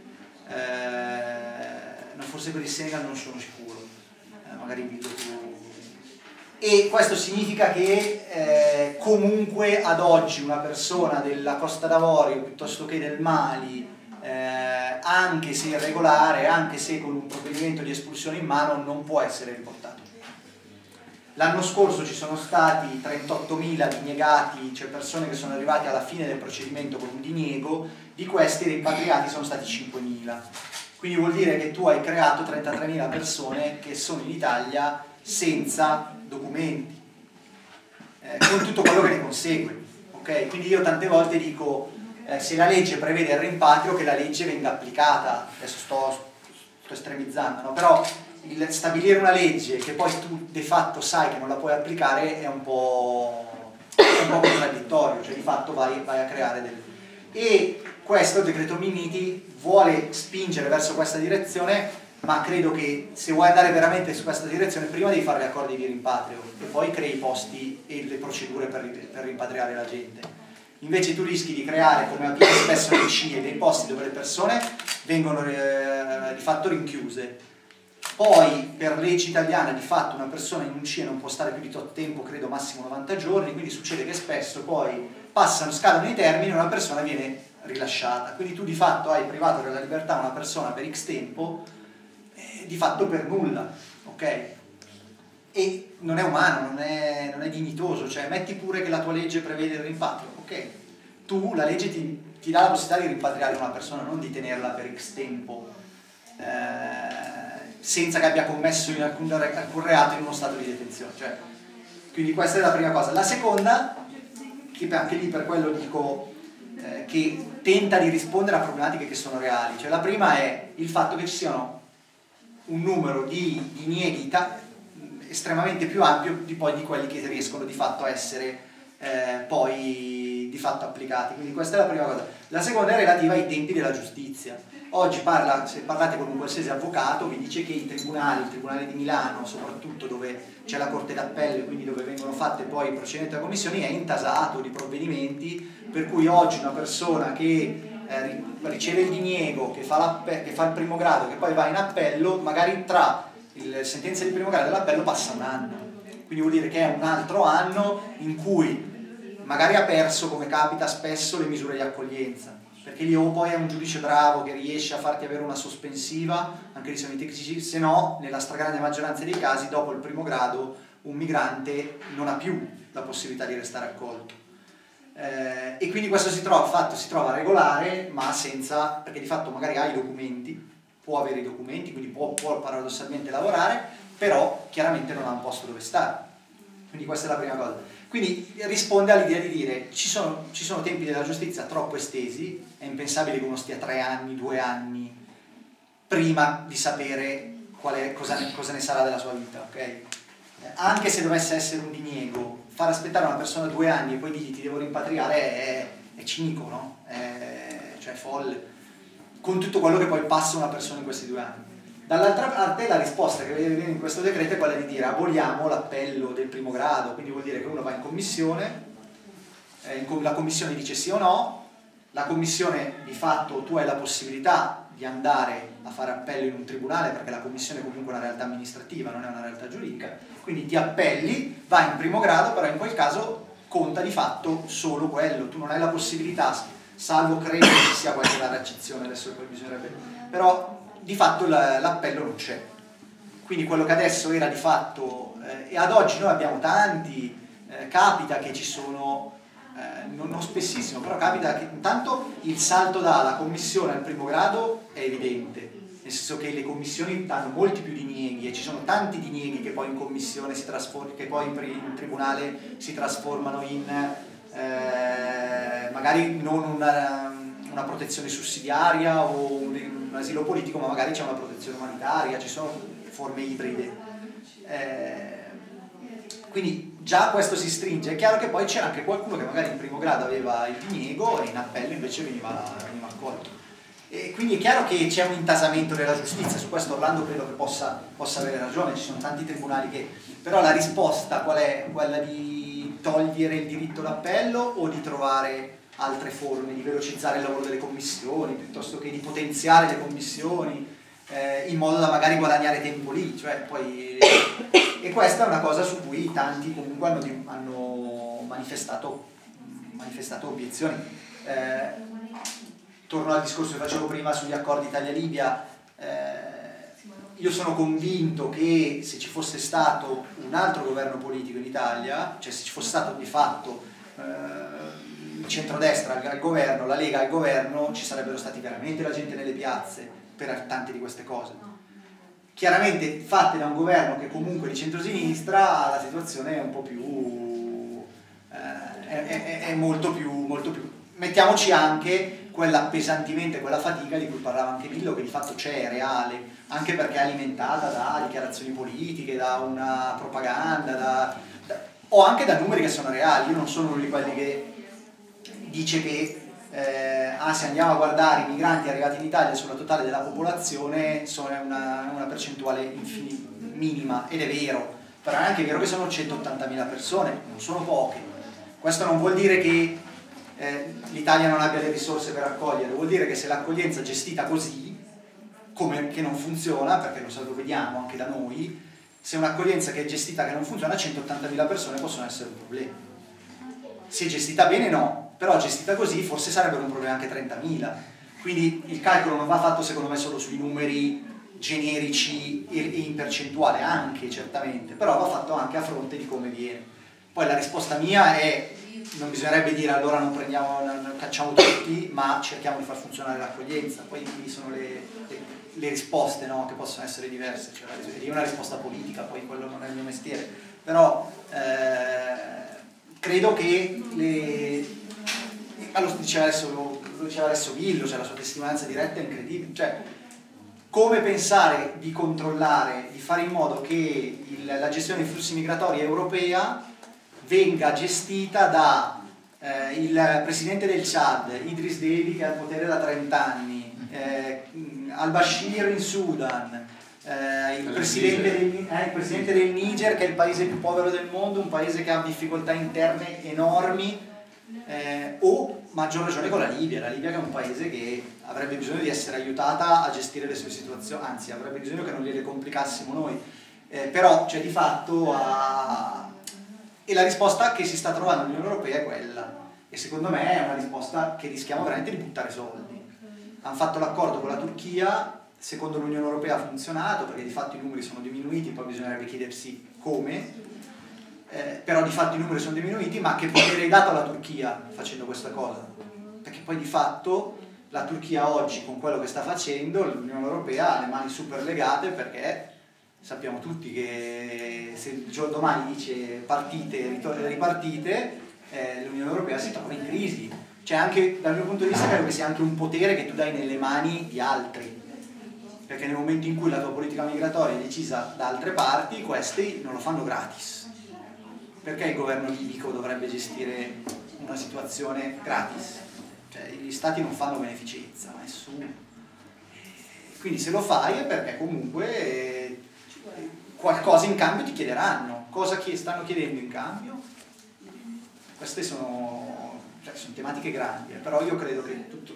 Eh, no, forse per il Senegal non sono sicuro, eh, magari mi tu. E questo significa che eh, comunque ad oggi una persona della Costa d'Avorio piuttosto che del Mali, eh, anche se irregolare, anche se con un provvedimento di espulsione in mano, non può essere riportato. L'anno scorso ci sono stati trentottomila diniegati, cioè persone che sono arrivate alla fine del procedimento con un diniego, di questi rimpatriati sono stati cinquemila. Quindi vuol dire che tu hai creato trentatremila persone che sono in Italia senza documenti, eh, con tutto quello che ne consegue, okay? Quindi io tante volte dico, eh, se la legge prevede il rimpatrio, che la legge venga applicata. Adesso sto, sto estremizzando, no? Però il stabilire una legge che poi tu de fatto sai che non la puoi applicare è un po', è un po' contraddittorio, cioè di fatto vai, vai a creare del... E questo, il decreto Minniti, vuole spingere verso questa direzione, ma credo che se vuoi andare veramente su questa direzione prima devi fare gli accordi di rimpatrio e poi crei i posti e le procedure per, per rimpatriare la gente. Invece tu rischi di creare, come avviene spesso nei C I E, dei posti dove le persone vengono eh, di fatto rinchiuse. Poi per legge italiana di fatto una persona in un C I E non può stare più di tot tempo, credo massimo novanta giorni, quindi succede che spesso poi passano, scadono i termini e una persona viene rilasciata. Quindi tu di fatto hai privato della libertà una persona per X tempo, eh, di fatto per nulla, ok? E non è umano, non è, non è dignitoso, cioè metti pure che la tua legge prevede il rimpatrio, ok? Tu, la legge ti, ti dà la possibilità di rimpatriare una persona, non di tenerla per X tempo, eh, senza che abbia commesso in alcun, alcun reato in uno stato di detenzione. Cioè, quindi questa è la prima cosa. La seconda, che anche lì per quello dico eh, che tenta di rispondere a problematiche che sono reali. Cioè, la prima è il fatto che ci siano un numero di dinieghi estremamente più ampio di poi di quelli che riescono di fatto a essere eh, poi di fatto applicati. Quindi questa è la prima cosa. La seconda è relativa ai tempi della giustizia. Oggi parla, se parlate con un qualsiasi avvocato vi dice che i tribunali, il tribunale di Milano soprattutto, dove c'è la corte d'appello, quindi dove vengono fatte poi i procedimenti a commissioni, è intasato di provvedimenti, per cui oggi una persona che eh, riceve il diniego, che fa, che fa il primo grado, che poi va in appello, magari tra la sentenza di primo grado e l'appello passa un anno, quindi vuol dire che è un altro anno in cui magari ha perso, come capita spesso, le misure di accoglienza, perché lì o poi è un giudice bravo che riesce a farti avere una sospensiva, anche se tecnici, se no, nella stragrande maggioranza dei casi, dopo il primo grado, un migrante non ha più la possibilità di restare accolto. Eh, e quindi questo si trova, fatto, si trova regolare, ma senza, perché di fatto magari ha i documenti, può avere i documenti, quindi può, può paradossalmente lavorare, però chiaramente non ha un posto dove stare. Quindi questa è la prima cosa. Quindi risponde all'idea di dire ci sono, ci sono tempi della giustizia troppo estesi, è impensabile che uno stia tre anni, due anni prima di sapere qual è, cosa, ne, cosa ne sarà della sua vita, ok? Anche se dovesse essere un diniego, far aspettare una persona due anni e poi dirgli ti devo rimpatriare è, è cinico, no? È, cioè è folle, con tutto quello che poi passa una persona in questi due anni. Dall'altra parte la risposta che viene in questo decreto è quella di dire aboliamo l'appello del primo grado, quindi vuol dire che uno va in commissione, eh, la commissione dice sì o no, la commissione di fatto tu hai la possibilità di andare a fare appello in un tribunale, perché la commissione è comunque una realtà amministrativa, non è una realtà giuridica, quindi ti appelli, vai in primo grado, però in quel caso conta di fatto solo quello, tu non hai la possibilità, salvo credo che ci sia qualche rara eccezione, adesso poi bisognerebbe, però di fatto l'appello non c'è. Quindi quello che adesso era di fatto, eh, e ad oggi noi abbiamo tanti, eh, capita che ci sono, eh, non, non spessissimo, però capita che intanto il salto dalla commissione al primo grado è evidente, nel senso che le commissioni danno molti più dinieghi e ci sono tanti dinieghi che poi in commissione si trasformano, che poi in, in tribunale si trasformano in eh, magari non una, una protezione sussidiaria o un, un asilo politico, ma magari c'è una protezione umanitaria, ci sono forme ibride. Eh, quindi già questo si stringe. È chiaro che poi c'era anche qualcuno che magari in primo grado aveva il diniego e in appello invece veniva, veniva accolto. E quindi è chiaro che c'è un intasamento della giustizia, su questo Orlando credo che possa, possa avere ragione, ci sono tanti tribunali che... Però la risposta qual è? Quella di togliere il diritto d'appello o di trovare altre forme, di velocizzare il lavoro delle commissioni, piuttosto che di potenziare le commissioni, eh, in modo da magari guadagnare tempo lì, cioè poi... E questa è una cosa su cui tanti comunque hanno, hanno manifestato, manifestato obiezioni. Eh, torno al discorso che facevo prima sugli accordi Italia-Libia, eh, io sono convinto che se ci fosse stato un altro governo politico in Italia, cioè se ci fosse stato di fatto eh, il centrodestra al governo, la Lega al governo, ci sarebbero stati veramente la gente nelle piazze per tante di queste cose. Chiaramente fatte da un governo che comunque di centrosinistra la situazione è un po' più eh, è, è, è molto più molto più mettiamoci anche quell'appesantimento e quella fatica di cui parlava anche Millo, che di fatto c'è, è reale, anche perché è alimentata da dichiarazioni politiche, da una propaganda, da, da, o anche da numeri che sono reali. Io non sono uno di quelli che dice che eh, ah, se andiamo a guardare i migranti arrivati in Italia sulla totale della popolazione sono una, una percentuale infin- minima, ed è vero, però è anche vero che sono centottantamila persone, non sono poche. Questo non vuol dire che eh, l'Italia non abbia le risorse per accogliere, vuol dire che se l'accoglienza è gestita così, come che non funziona, perché lo, lo vediamo anche da noi, se un'accoglienza che è gestita che non funziona, centottantamila persone possono essere un problema. Se è gestita bene no, però gestita così forse sarebbero un problema anche trentamila. Quindi il calcolo non va fatto secondo me solo sui numeri generici e in percentuale, anche certamente, però va fatto anche a fronte di come viene. Poi la risposta mia è: non bisognerebbe dire allora non prendiamo, non cacciamo tutti, ma cerchiamo di far funzionare l'accoglienza. Poi qui sono le, le, le risposte, no, che possono essere diverse, cioè è una risposta politica, poi quello non è il mio mestiere, però eh, credo che le, lo diceva adesso, lo, lo diceva adesso Villo, cioè la sua testimonianza diretta è incredibile, cioè come pensare di controllare, di fare in modo che il, la gestione dei flussi migratori europea venga gestita da eh, il presidente del Chad, Idris Deby, che ha il potere da trenta anni, eh, al-Bashir in Sudan, eh, il, presidente del, eh, il presidente del Niger, che è il paese più povero del mondo, un paese che ha difficoltà interne enormi, eh, o maggior ragione con la Libia, la Libia che è un paese che avrebbe bisogno di essere aiutata a gestire le sue situazioni, anzi avrebbe bisogno che non gliele complicassimo noi, eh, però cioè, di fatto a... E la risposta che si sta trovando l'Unione Europea è quella, e secondo me è una risposta che rischiamo veramente di buttare soldi. Hanno fatto l'accordo con la Turchia, secondo l'Unione Europea ha funzionato, perché di fatto i numeri sono diminuiti, poi bisognerebbe chiedersi come, eh, però di fatto i numeri sono diminuiti, ma che potere hai dato alla Turchia facendo questa cosa? Perché poi di fatto la Turchia oggi, con quello che sta facendo, l'Unione Europea ha le mani super legate, perché sappiamo tutti che se il giorno domani dice partite, ripartite, eh, l'Unione Europea si trova in crisi. Cioè anche dal mio punto di vista credo che sia anche un potere che tu dai nelle mani di altri, perché nel momento in cui la tua politica migratoria è decisa da altre parti, questi non lo fanno gratis. Perché il governo libico dovrebbe gestire una situazione gratis? Cioè gli stati non fanno beneficenza, nessuno. Quindi se lo fai è perché comunque qualcosa in cambio ti chiederanno. Cosa che stanno chiedendo in cambio? Queste sono, cioè, sono tematiche grandi, eh, però io credo che tutto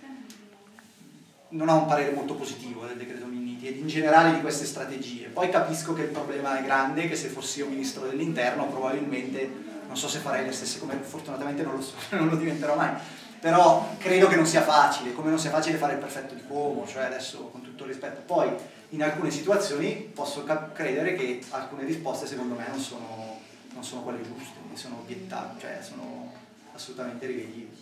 non ha un parere molto positivo del decreto Minniti ed in generale di queste strategie. Poi capisco che il problema è grande, che se fossi io ministro dell'interno probabilmente non so se farei le stesse, come fortunatamente non lo so, non lo diventerò mai, però credo che non sia facile, come non sia facile fare il prefetto di Como, cioè adesso con tutto il rispetto. Poi in alcune situazioni posso credere che alcune risposte secondo me non sono, non sono quelle giuste, sono obiettabili, cioè sono assolutamente rivedibili.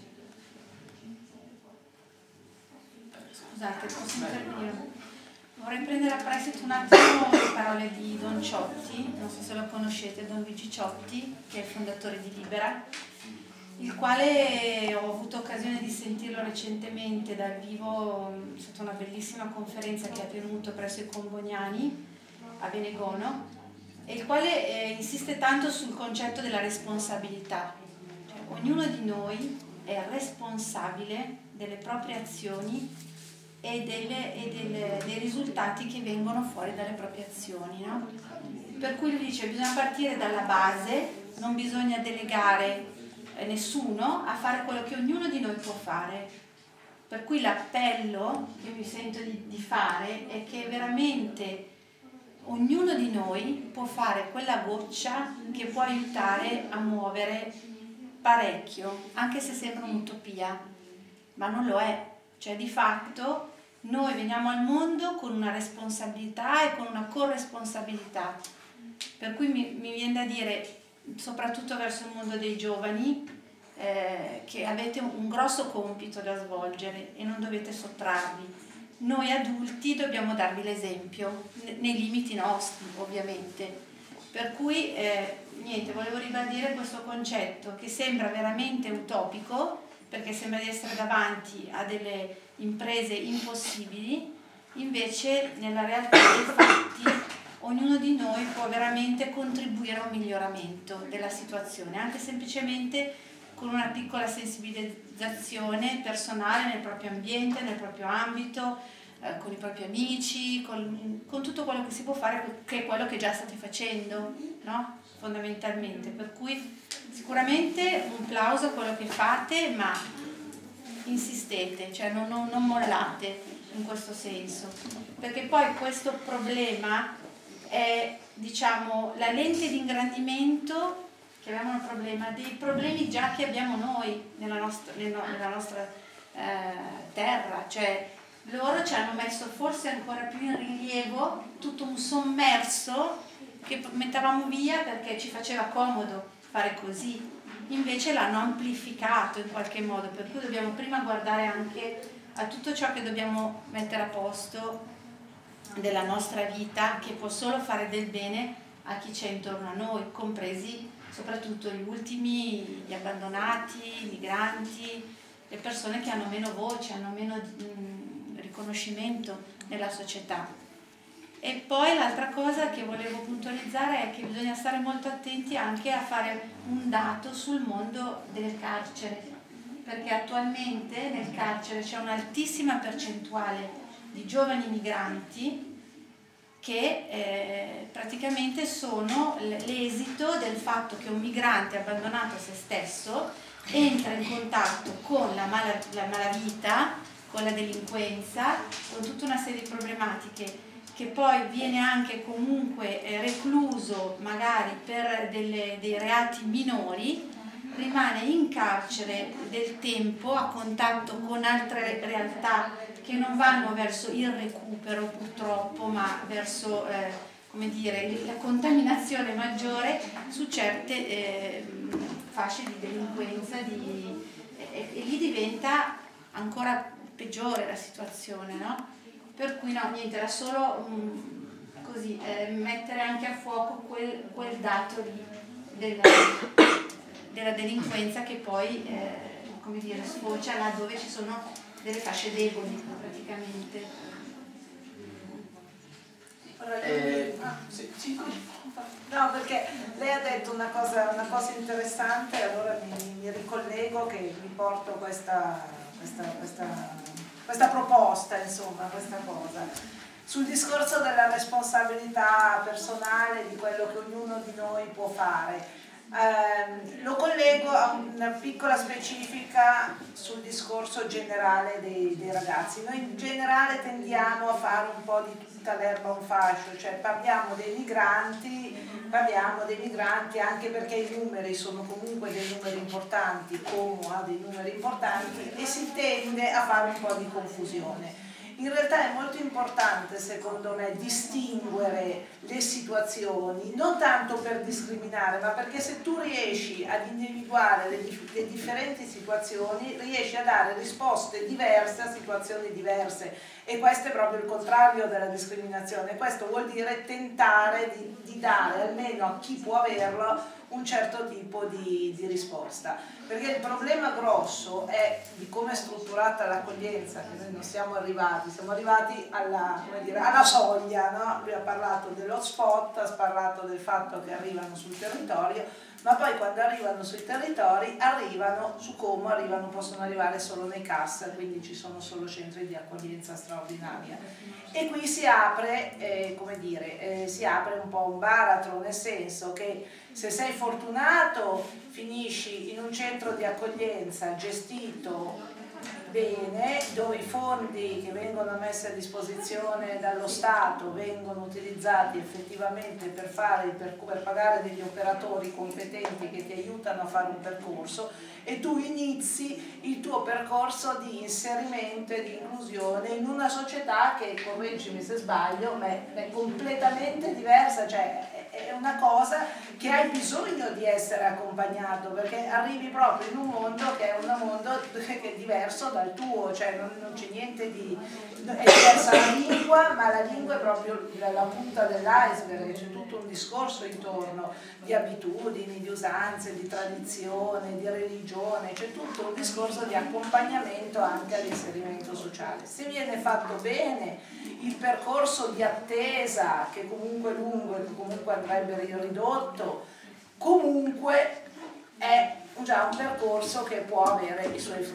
Scusate, posso intervenire? Vorrei prendere a prestito un attimo le parole di Don Ciotti, non so se lo conoscete, Don Luigi Ciotti, che è il fondatore di Libera, il quale ho avuto occasione di sentirlo recentemente dal vivo sotto una bellissima conferenza che ha tenuto presso i Comboniani a Benegono, e il quale eh, insiste tanto sul concetto della responsabilità. Cioè, ognuno di noi è responsabile delle proprie azioni e, delle, e delle, dei risultati che vengono fuori dalle proprie azioni, no? Per cui lui dice che bisogna partire dalla base, non bisogna delegare nessuno a fare quello che ognuno di noi può fare. Per cui l'appello che mi sento di, di fare è che veramente ognuno di noi può fare quella goccia che può aiutare a muovere parecchio, anche se sembra un'utopia, ma non lo è. Cioè di fatto noi veniamo al mondo con una responsabilità e con una corresponsabilità, per cui mi, mi viene da dire, soprattutto verso il mondo dei giovani, eh, che avete un grosso compito da svolgere e non dovete sottrarvi. Noi adulti dobbiamo darvi l'esempio, nei limiti nostri ovviamente. Per cui, eh, niente, volevo ribadire questo concetto che sembra veramente utopico, perché sembra di essere davanti a delle imprese impossibili, invece nella realtà dei fatti ognuno di noi può veramente contribuire a un miglioramento della situazione, anche semplicemente con una piccola sensibilizzazione personale nel proprio ambiente, nel proprio ambito, eh, con i propri amici, con, con tutto quello che si può fare, che è quello che già state facendo, no? fondamentalmente, per cui sicuramente un plauso a quello che fate, ma insistete, cioè non, non, non mollate in questo senso, perché poi questo problema è, diciamo, la lente di ingrandimento, chiamiamolo problema, dei problemi già che abbiamo noi nella nostra, nella nostra eh, terra, cioè loro ci hanno messo forse ancora più in rilievo tutto un sommerso che mettavamo via perché ci faceva comodo fare così, invece l'hanno amplificato in qualche modo, per cui dobbiamo prima guardare anche a tutto ciò che dobbiamo mettere a posto della nostra vita, che può solo fare del bene a chi c'è intorno a noi, compresi soprattutto gli ultimi, gli abbandonati, i migranti, le persone che hanno meno voce, hanno meno mh, riconoscimento nella società. E poi l'altra cosa che volevo puntualizzare è che bisogna stare molto attenti anche a fare un dato sul mondo del carcere, perché attualmente nel carcere c'è un'altissima percentuale di giovani migranti che eh, praticamente sono l'esito del fatto che un migrante abbandonato a se stesso entra in contatto con la, mala, la malavita, con la delinquenza, con tutta una serie di problematiche, che poi viene anche comunque eh, recluso magari per delle, dei reati minori, rimane in carcere del tempo a contatto con altre realtà che non vanno verso il recupero purtroppo, ma verso eh, come dire, la contaminazione maggiore su certe eh, fasce di delinquenza di, e, e lì diventa ancora peggiore la situazione, no? Per cui no, niente, era solo um, così, eh, mettere anche a fuoco quel, quel dato lì della, della delinquenza che poi eh, come dire, sfocia là dove ci sono delle fasce deboli praticamente. Eh, sì, sì. No, perché lei ha detto una cosa, una cosa interessante, allora mi, mi ricollego che vi porto questa, questa, questa, questa proposta, insomma, questa cosa. Sul discorso della responsabilità personale di quello che ognuno di noi può fare. Eh, lo collego a una piccola specifica sul discorso generale dei, dei ragazzi. Noi in generale tendiamo a fare un po' di tutta l'erba un fascio, cioè parliamo dei migranti, parliamo dei migranti anche perché i numeri sono comunque dei numeri importanti, Como ha dei numeri importanti e si tende a fare un po' di confusione. In realtà è molto importante, secondo me, distinguere le situazioni, non tanto per discriminare, ma perché se tu riesci ad individuare le, dif le differenti situazioni, riesci a dare risposte diverse a situazioni diverse. E questo è proprio il contrario della discriminazione. Questo vuol dire tentare di, di dare, almeno a chi può averlo, un certo tipo di, di risposta. Perché il problema grosso è di come è strutturata l'accoglienza, che noi non siamo arrivati, siamo arrivati alla, come dire, alla soglia, no? Lui ha parlato dell'hotspot, ha parlato del fatto che arrivano sul territorio, ma poi quando arrivano sui territori, arrivano su Como, arrivano, possono arrivare solo nei C A S, quindi ci sono solo centri di accoglienza straordinaria. E qui si apre, eh, come dire, eh, si apre un po' un baratro, nel senso che se sei fortunato finisci in un centro di accoglienza gestito bene, dove i fondi che vengono messi a disposizione dallo Stato vengono utilizzati effettivamente per, fare, per, per pagare degli operatori competenti che ti aiutano a fare un percorso e tu inizi il tuo percorso di inserimento e di inclusione in una società che, correggimi se sbaglio, è, è completamente diversa, cioè è una cosa che hai bisogno di essere accompagnato, perché arrivi proprio in un mondo che è un mondo che è diverso dal tuo, cioè non, non c'è niente di... è diversa la lingua, ma la lingua è proprio la punta dell'iceberg, c'è tutto un discorso intorno di abitudini, di usanze, di tradizione, di religione, c'è tutto un discorso di accompagnamento anche all'inserimento sociale. Se viene fatto bene, il percorso di attesa, che comunque è lungo e che comunque andrebbe ridotto, comunque è già un percorso che può avere i suoi frutti.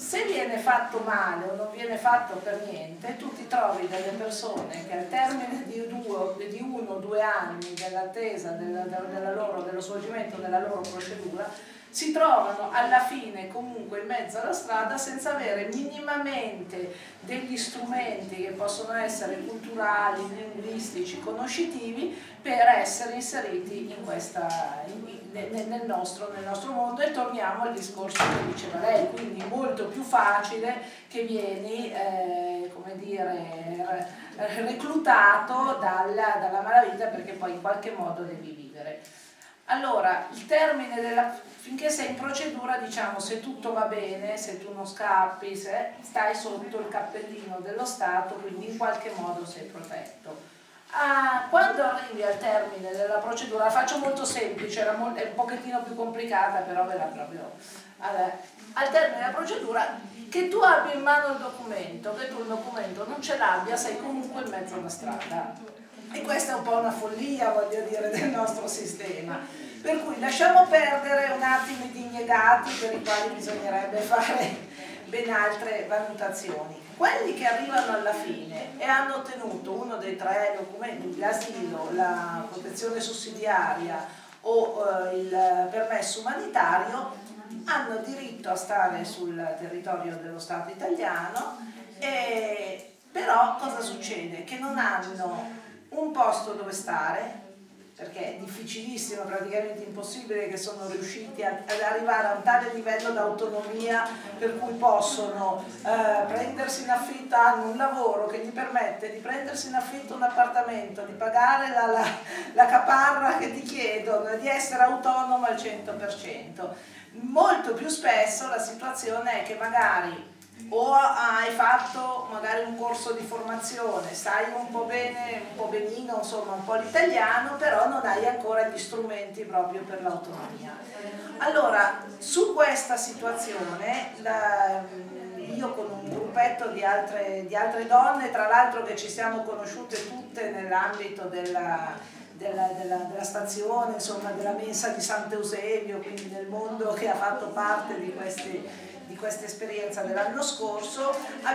Se viene fatto male o non viene fatto per niente, tu ti trovi delle persone che al termine di, due, di uno o due anni dell'attesa della, della loro, dello svolgimento della loro procedura si trovano alla fine comunque in mezzo alla strada senza avere minimamente degli strumenti che possono essere culturali, linguistici, conoscitivi per essere inseriti in questa, in, nel, nostro, nel nostro mondo. E torniamo al discorso che diceva lei, quindi molto più facile che vieni eh, come dire, reclutato dalla, dalla malavita, perché poi in qualche modo devi vivere. Allora, il termine della... finché sei in procedura, diciamo, se tutto va bene, se tu non scappi, se stai sotto il cappellino dello Stato, quindi in qualche modo sei protetto. Ah, quando arrivi al termine della procedura, la faccio molto semplice, era molto, è un pochettino più complicata, però ve la proprio... Allora, al termine della procedura, che tu abbia in mano il documento, che tu il documento non ce l'abbia, sei comunque in mezzo alla strada. E questa è un po' una follia, voglio dire, del nostro sistema. Per cui lasciamo perdere un attimo i dignegati per i quali bisognerebbe fare ben altre valutazioni. Quelli che arrivano alla fine e hanno ottenuto uno dei tre documenti, l'asilo, la protezione sussidiaria o eh, il permesso umanitario, hanno diritto a stare sul territorio dello Stato italiano, e, però cosa succede? Che non hanno un posto dove stare, perché è difficilissimo, praticamente impossibile, che sono riusciti ad arrivare a un tale livello d'autonomia per cui possono eh, prendersi in affitto, hanno un lavoro che gli permette di prendersi in affitto un appartamento, di pagare la, la, la caparra che ti chiedono e di essere autonomo al cento per cento. Molto più spesso la situazione è che magari o hai fatto magari un corso di formazione, sai un po' bene, un po' benino, insomma un po' l'italiano, però non hai ancora gli strumenti proprio per l'autonomia. Allora, su questa situazione, la, io con un gruppetto di altre, di altre donne, tra l'altro che ci siamo conosciute tutte nell'ambito della... Della, della, della stazione, insomma della mensa di Sant'Eusebio, quindi del mondo che ha fatto parte di questi di questa esperienza dell'anno scorso,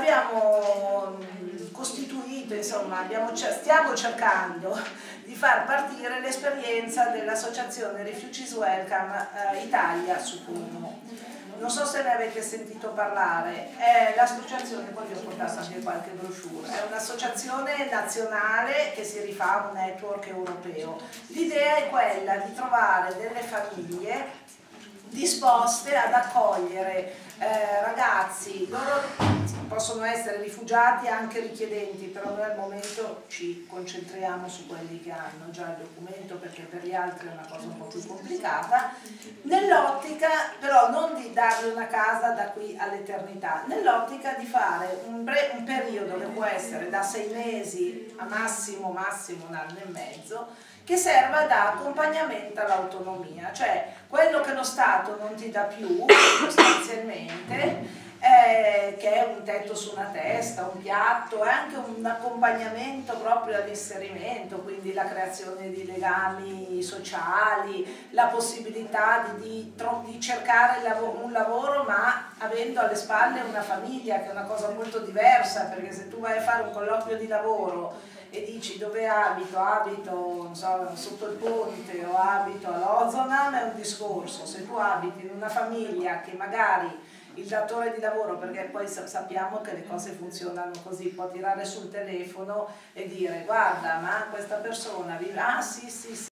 abbiamo costituito, insomma, abbiamo, stiamo cercando di far partire l'esperienza dell'associazione Refugees Welcome eh, Italia su Como. Non so se ne avete sentito parlare, è l'associazione, poi vi ho portato anche qualche brochure, è un'associazione nazionale che si rifà a un network europeo. L'idea è quella di trovare delle famiglie disposte ad accogliere eh, ragazzi, loro possono essere rifugiati anche richiedenti, però noi al momento ci concentriamo su quelli che hanno già il documento, perché per gli altri è una cosa un po' più complicata, nell'ottica però non di dargli una casa da qui all'eternità, nell'ottica di fare un, un periodo che può essere da sei mesi a massimo massimo un anno e mezzo, che serva da accompagnamento all'autonomia, cioè quello che lo Stato non ti dà più sostanzialmente, eh, che è un tetto su una testa, un piatto, è anche un accompagnamento proprio all'inserimento, quindi la creazione di legami sociali, la possibilità di, di, di cercare un lavoro ma avendo alle spalle una famiglia, che è una cosa molto diversa, perché se tu vai a fare un colloquio di lavoro e dici dove abito, abito non so, sotto il ponte o abito all'Ozonam, è un discorso. Se tu abiti in una famiglia che magari il datore di lavoro, perché poi sappiamo che le cose funzionano così, può tirare sul telefono e dire guarda ma questa persona vive, ah sì sì sì